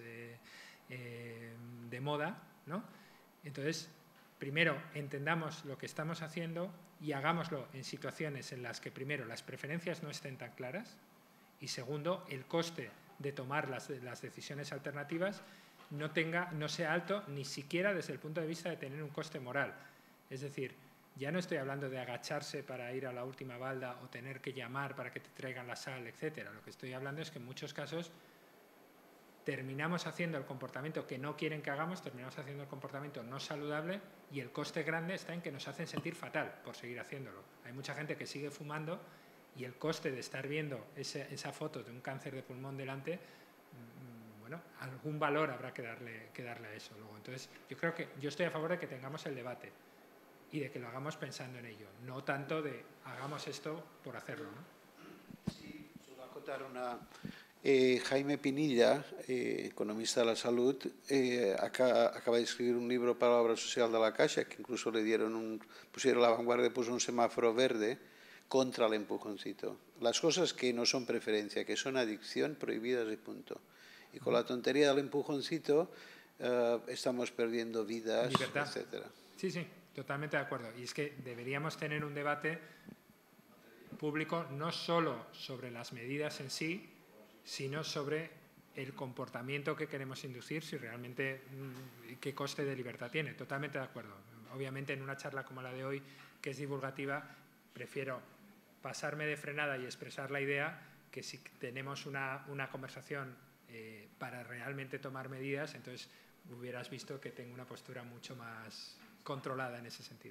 [SPEAKER 2] de moda, ¿no? Entonces, primero, entendamos lo que estamos haciendo y hagámoslo en situaciones en las que, primero, las preferencias no estén tan claras y, segundo, el coste de tomar las decisiones alternativas no sea alto ni siquiera desde el punto de vista de tener un coste moral. Es decir, ya no estoy hablando de agacharse para ir a la última balda o tener que llamar para que te traigan la sal, etcétera. Lo que estoy hablando es que en muchos casos terminamos haciendo el comportamiento que no quieren que hagamos, terminamos haciendo el comportamiento no saludable y el coste grande está en que nos hacen sentir fatal por seguir haciéndolo. Hay mucha gente que sigue fumando y el coste de estar viendo esa foto de un cáncer de pulmón delante, bueno, algún valor habrá que darle a eso luego. Entonces, yo estoy a favor de que tengamos el debate y de que lo hagamos pensando en ello, no tanto de hagamos esto por hacerlo, ¿no?
[SPEAKER 4] Sí, solo acotar Jaime Pinilla, economista de la salud, acaba de escribir un libro para la obra social de la Caixa, que incluso pusieron la vanguardia, puso un semáforo verde contra el empujoncito. Las cosas que no son preferencia, que son adicción, prohibidas y punto. Y con la tontería del empujoncito estamos perdiendo vidas, etc.
[SPEAKER 2] Sí, sí, totalmente de acuerdo. Y es que deberíamos tener un debate público no solo sobre las medidas en sí, sino sobre el comportamiento que queremos inducir, si realmente qué coste de libertad tiene. Totalmente de acuerdo. Obviamente en una charla como la de hoy, que es divulgativa, prefiero pasarme de frenada y expresar la idea que si tenemos una conversación para realmente tomar medidas, entonces hubieras visto que tengo una postura mucho más controlada en ese sentido.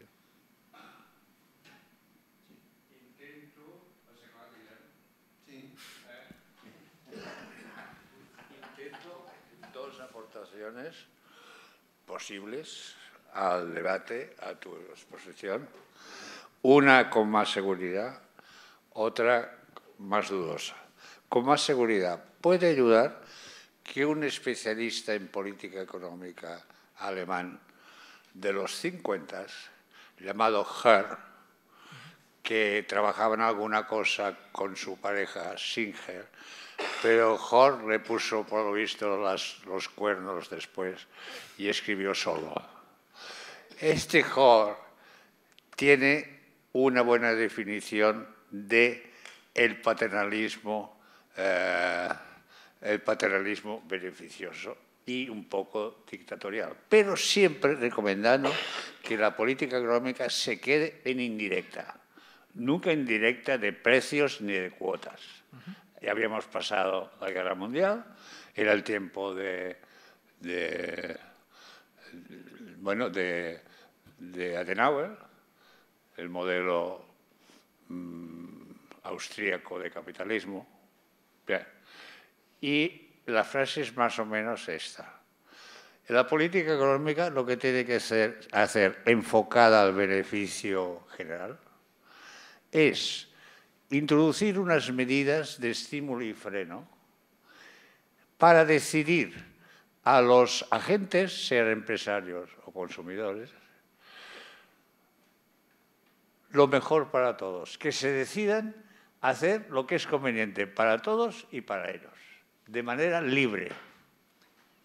[SPEAKER 3] Dos aportaciones posibles al debate, a tu exposición. Una con más seguridad, otra más dudosa. Con más seguridad, puede ayudar que un especialista en política económica alemán de los 50, llamado Herr, que trabajaba en alguna cosa con su pareja Singer, pero Herr le puso, por lo visto, los cuernos después y escribió solo. Este Herr tiene una buena definición de el paternalismo beneficioso y un poco dictatorial, pero siempre recomendando que la política económica se quede en indirecta, nunca en directa de precios ni de cuotas. Ya habíamos pasado la Guerra Mundial, era el tiempo de Adenauer, el modelo austríaco de capitalismo. Bien. Y la frase es más o menos esta. En la política económica lo que tiene que hacer enfocada al beneficio general es introducir unas medidas de estímulo y freno para decidir a los agentes, sean empresarios o consumidores, lo mejor para todos, que se decidan hacer lo que es conveniente para todos y para ellos, de manera libre.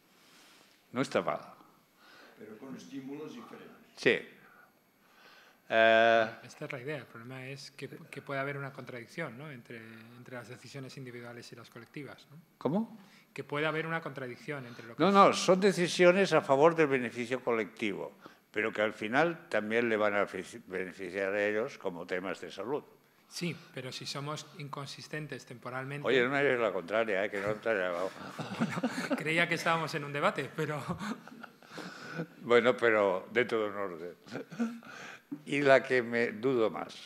[SPEAKER 3] No está mal.
[SPEAKER 1] Pero con estímulos y frenos.
[SPEAKER 3] Sí.
[SPEAKER 2] Esta es la idea. El problema es que puede haber una contradicción, ¿no?, entre las decisiones individuales y las colectivas, ¿no?
[SPEAKER 3] ¿Cómo?
[SPEAKER 2] Que puede haber una contradicción entre lo que...
[SPEAKER 3] No, son decisiones a favor del beneficio colectivo, pero que al final también le van a beneficiar a ellos como temas de salud.
[SPEAKER 2] Sí, pero si somos inconsistentes temporalmente...
[SPEAKER 3] Oye, no me digas la contraria, que no te haya...
[SPEAKER 2] Bueno, creía que estábamos en un debate, pero...
[SPEAKER 3] Bueno, pero dentro de un orden. Y la que dudo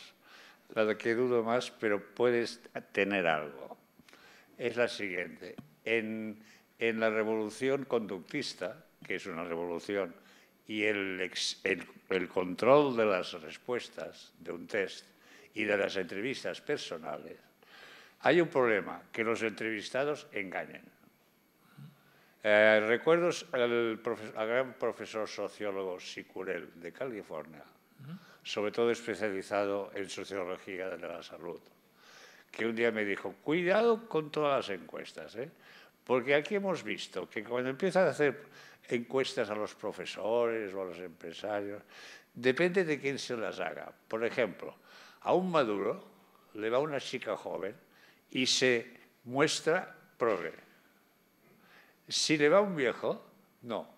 [SPEAKER 3] más, pero puedes tener algo, es la siguiente. En la revolución conductista, que es una revolución, y el control de las respuestas de un test y de las entrevistas personales, hay un problema, que los entrevistados engañen. Recuerdo al gran profesor sociólogo Sicurel de California, sobre todo especializado en sociología de la salud, que un día me dijo, cuidado con todas las encuestas, porque aquí hemos visto que cuando empiezan a hacer encuestas a los profesores o a los empresarios, depende de quién se las haga. Por ejemplo, a un maduro le va una chica joven y se muestra progre. Si le va un viejo, no.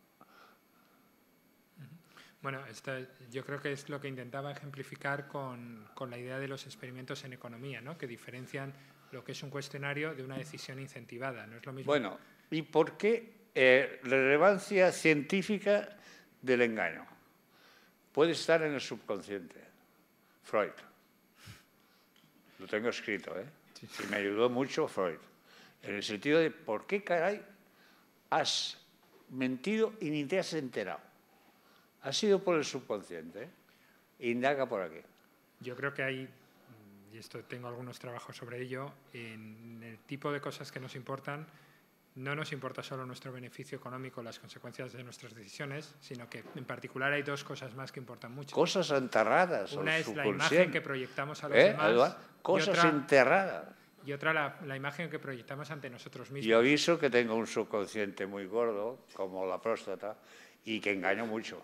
[SPEAKER 2] Bueno, yo creo que es lo que intentaba ejemplificar con la idea de los experimentos en economía, ¿no?, que diferencian lo que es un cuestionario de una decisión incentivada. No es lo mismo.
[SPEAKER 3] Bueno, ¿y por qué la relevancia científica del engaño? Puede estar en el subconsciente. Freud. Lo tengo escrito,
[SPEAKER 2] Sí.
[SPEAKER 3] Y me ayudó mucho Freud. En el sentido de, ¿por qué caray has mentido y ni te has enterado? Ha sido por el subconsciente. Indaga por aquí.
[SPEAKER 2] Yo creo que hay, y esto tengo algunos trabajos sobre ello, en el tipo de cosas que nos importan, no nos importa solo nuestro beneficio económico, las consecuencias de nuestras decisiones, sino que en particular hay dos cosas más que importan mucho.
[SPEAKER 3] Cosas enterradas.
[SPEAKER 2] Una es la imagen que proyectamos a los demás.
[SPEAKER 3] Eduard? Cosas enterradas.
[SPEAKER 2] Y otra, la imagen que proyectamos ante nosotros mismos.
[SPEAKER 3] Yo aviso que tengo un subconsciente muy gordo, como la próstata, y que engaño mucho.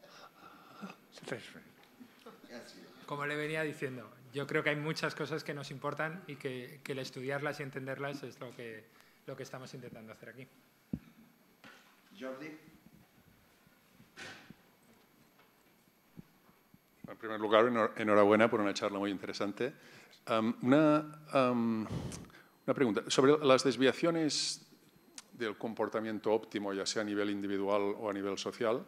[SPEAKER 2] Como le venía diciendo, yo creo que hay muchas cosas que nos importan y que el estudiarlas y entenderlas es lo que estamos intentando hacer aquí.
[SPEAKER 1] Jordi.
[SPEAKER 5] En primer lugar, enhorabuena por una charla muy interesante. Una pregunta. Sobre las desviaciones del comportamiento óptimo, ya sea a nivel individual o a nivel social,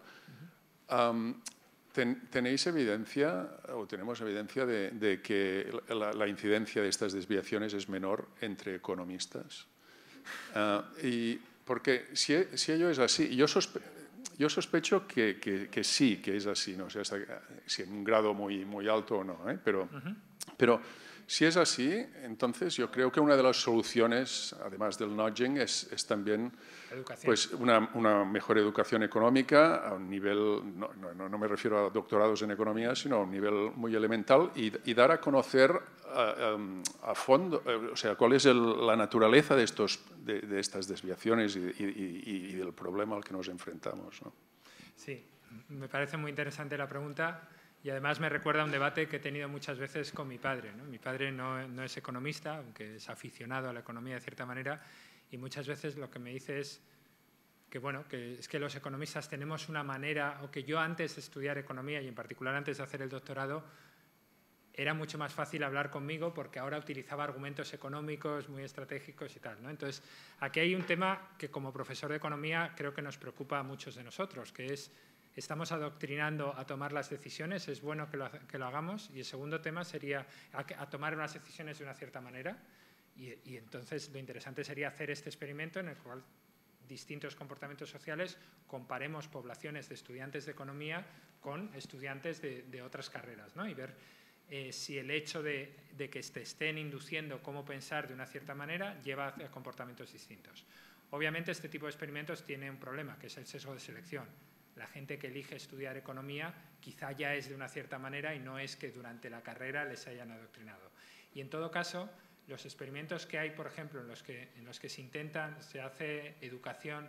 [SPEAKER 5] ¿tenéis evidencia o tenemos evidencia de que la incidencia de estas desviaciones es menor entre economistas? Y porque si ello es así, yo sospecho que sí, que es así, no sé si en un grado muy alto o no, pero si es así, entonces yo creo que una de las soluciones, además del nudging, es también pues, una mejor educación económica a un nivel, no me refiero a doctorados en economía, sino a un nivel muy elemental y dar a conocer a fondo, o sea, cuál es la naturaleza de estas desviaciones y del problema al que nos enfrentamos, ¿no?
[SPEAKER 2] Sí, me parece muy interesante la pregunta. Y además me recuerda a un debate que he tenido muchas veces con mi padre, ¿no? Mi padre no es economista, aunque es aficionado a la economía de cierta manera, y muchas veces lo que me dice es que, bueno, que es que los economistas tenemos una manera, o que yo antes de estudiar economía y en particular antes de hacer el doctorado, era mucho más fácil hablar conmigo porque ahora utilizaba argumentos económicos muy estratégicos y tal, ¿no? Entonces, aquí hay un tema que como profesor de economía creo que nos preocupa a muchos de nosotros, que es estamos adoctrinando a tomar las decisiones, es bueno que lo hagamos. Y el segundo tema sería a tomar unas decisiones de una cierta manera. Y entonces lo interesante sería hacer este experimento en el cual distintos comportamientos sociales comparemos poblaciones de estudiantes de economía con estudiantes de otras carreras, ¿no? Y ver si el hecho de que te estén induciendo cómo pensar de una cierta manera lleva a comportamientos distintos. Obviamente este tipo de experimentos tiene un problema, que es el sesgo de selección. La gente que elige estudiar economía quizá ya es de una cierta manera y no es que durante la carrera les hayan adoctrinado. Y en todo caso, los experimentos que hay, por ejemplo, en los que se hace educación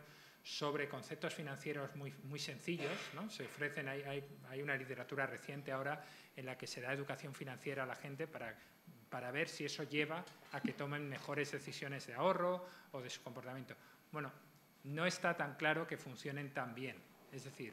[SPEAKER 2] sobre conceptos financieros muy sencillos, ¿no? Se ofrecen, hay una literatura reciente ahora en la que se da educación financiera a la gente para ver si eso lleva a que tomen mejores decisiones de ahorro o de su comportamiento. Bueno, no está tan claro que funcionen tan bien. Es decir,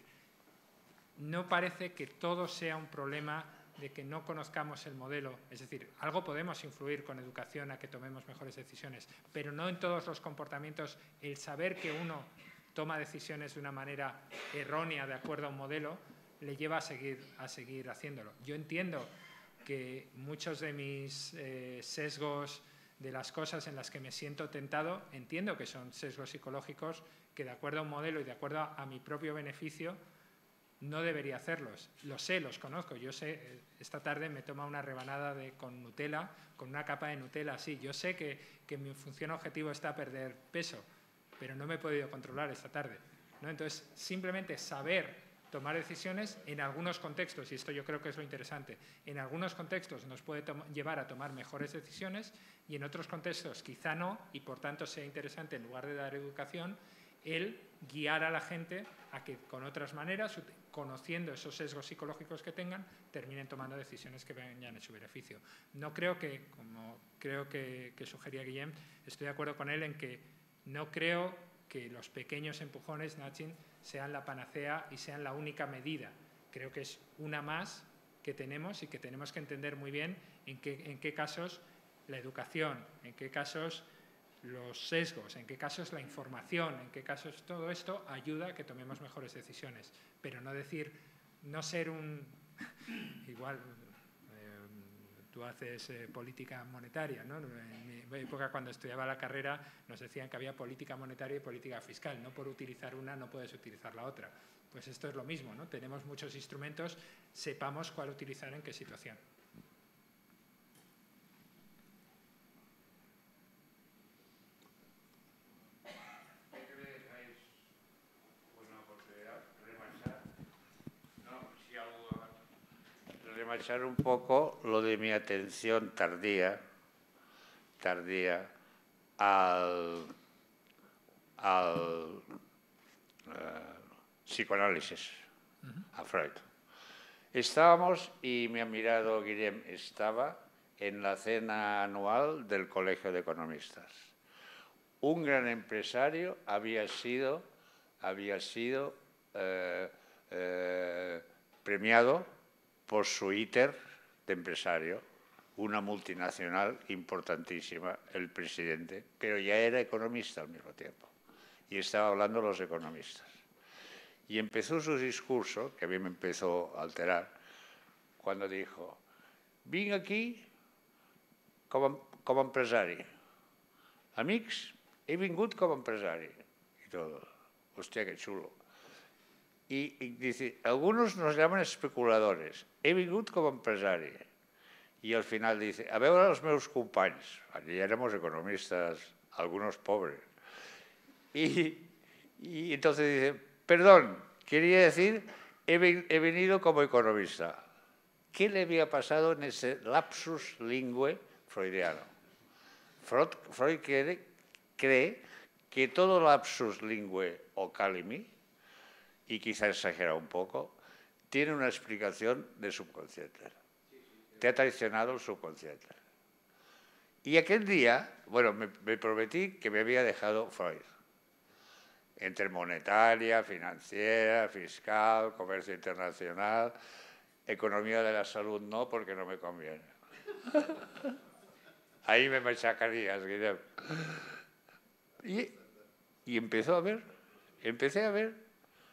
[SPEAKER 2] no parece que todo sea un problema de que no conozcamos el modelo. Es decir, algo podemos influir con educación a que tomemos mejores decisiones, pero no en todos los comportamientos. El saber que uno toma decisiones de una manera errónea de acuerdo a un modelo le lleva a seguir haciéndolo. Yo entiendo que muchos de mis sesgos de las cosas en las que me siento tentado, entiendo que son sesgos psicológicos que de acuerdo a un modelo y de acuerdo a mi propio beneficio no debería hacerlos. Lo sé, los conozco. Yo sé, esta tarde me toma una rebanada con Nutella, con una capa de Nutella así. Yo sé que mi función objetivo está perder peso, pero no me he podido controlar esta tarde, ¿no? Entonces, simplemente saber tomar decisiones en algunos contextos, y esto yo creo que es lo interesante, en algunos contextos nos puede llevar a tomar mejores decisiones y en otros contextos quizá no, y por tanto sea interesante, en lugar de dar educación, el guiar a la gente a que con otras maneras, conociendo esos sesgos psicológicos que tengan, terminen tomando decisiones que vayan en su beneficio. No creo que, como creo que sugería Guillem, estoy de acuerdo con él en que no creo que los pequeños empujones, nudging, sean la panacea y sean la única medida. Creo que es una más que tenemos y que tenemos que entender muy bien en qué casos la educación, en qué casos los sesgos, en qué casos la información, en qué casos todo esto ayuda a que tomemos mejores decisiones. Pero no decir, no ser un... Igual, tú haces política monetaria, ¿no? En mi época, cuando estudiaba la carrera, nos decían que había política monetaria y política fiscal. No por utilizar una, no puedes utilizar la otra. Pues esto es lo mismo, ¿no? Tenemos muchos instrumentos, sepamos cuál utilizar en qué situación.
[SPEAKER 3] Remachar un poco lo de mi atención tardía al psicoanálisis, a Freud. Estábamos, y me ha mirado Guillem, estaba en la cena anual del Colegio de Economistas. Un gran empresario había sido premiado por su ITER de empresario, una multinacional importantísima, el presidente, pero ya era economista al mismo tiempo. Y estaba hablando de los economistas. Y empezó su discurso, que a mí me empezó a alterar, cuando dijo, vine aquí com a empresari. Amics, he vingut com a empresari. Y todo. Hostia, qué chulo. Y dice, algunos nos llaman especuladores. He vingut com a empresari. Y al final dice, a veure els meus companys. Allí éramos economistas, algunos pobres. Y entonces dice, perdón, quería decir, he venido como economista. ¿Qué le había pasado en ese lapsus lingüe freudiano? Freud cree que todo lapsus lingüe o calimi, y quizá exagera un poco, tiene una explicación de subconsciente. Te ha traicionado el subconsciente. Y aquel día, bueno, me prometí que me había dejado Freud. Entre monetaria, financiera, fiscal, comercio internacional, economía de la salud no, porque no me conviene. Ahí me machacarías, Guillermo. Y empecé a ver.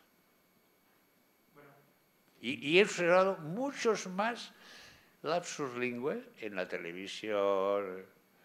[SPEAKER 3] Y he observado muchos más lapsus lingüe en la televisión.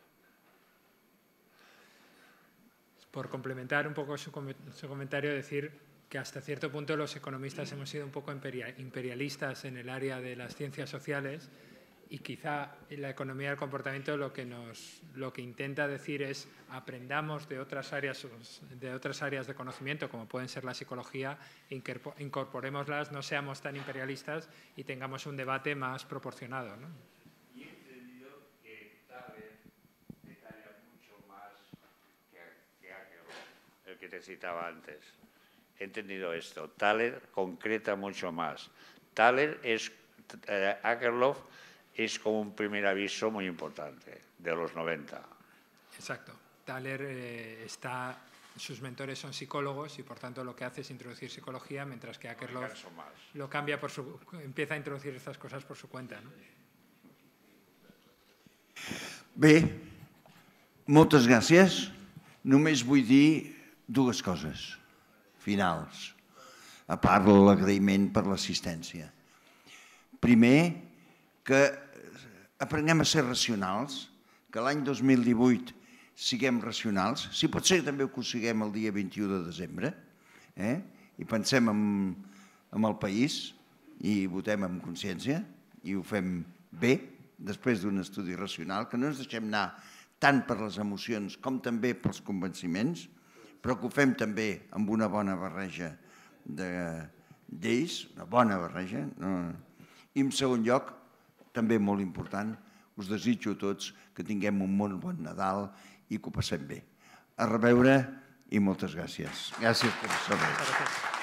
[SPEAKER 2] Por complementar un poco su comentario, decir que hasta cierto punto los economistas hemos sido un poco imperialistas en el área de las ciencias sociales y quizá en la economía del comportamiento lo que intenta decir es aprendamos de otras áreas de conocimiento, como pueden ser la psicología, incorporémoslas, no seamos tan imperialistas y tengamos un debate más proporcionado, ¿no?
[SPEAKER 3] Y he entendido que Thaler detalla mucho más que aquel, el que te citaba antes. he entendido esto. Thaler concreta mucho más. Thaler es, Akerlof es como un primer aviso muy importante de los 90.
[SPEAKER 2] Exacto. Thaler sus mentores son psicólogos y por tanto lo que hace es introducir psicología, mientras que Akerlof lo cambia empieza a introducir estas cosas por su cuenta, ¿no?
[SPEAKER 1] Bé, moltes gràcies. Només vull dir dues coses finals, a part de l'agraïment per l'assistència. Primer, que aprenguem a ser racionals, que l'any 2018 siguem racionals, si pot ser també que ho siguem el dia 21 de desembre, i pensem en el país i votem amb consciència i ho fem bé, després d'un estudi racional, que no ens deixem anar tant per les emocions com també pels convenciments, però que ho fem també amb una bona barreja de lleis, una bona barreja. I en segon lloc, també molt important, us desitjo a tots que tinguem un molt bon Nadal i que ho passem bé. A reveure i moltes gràcies. Gràcies, professor.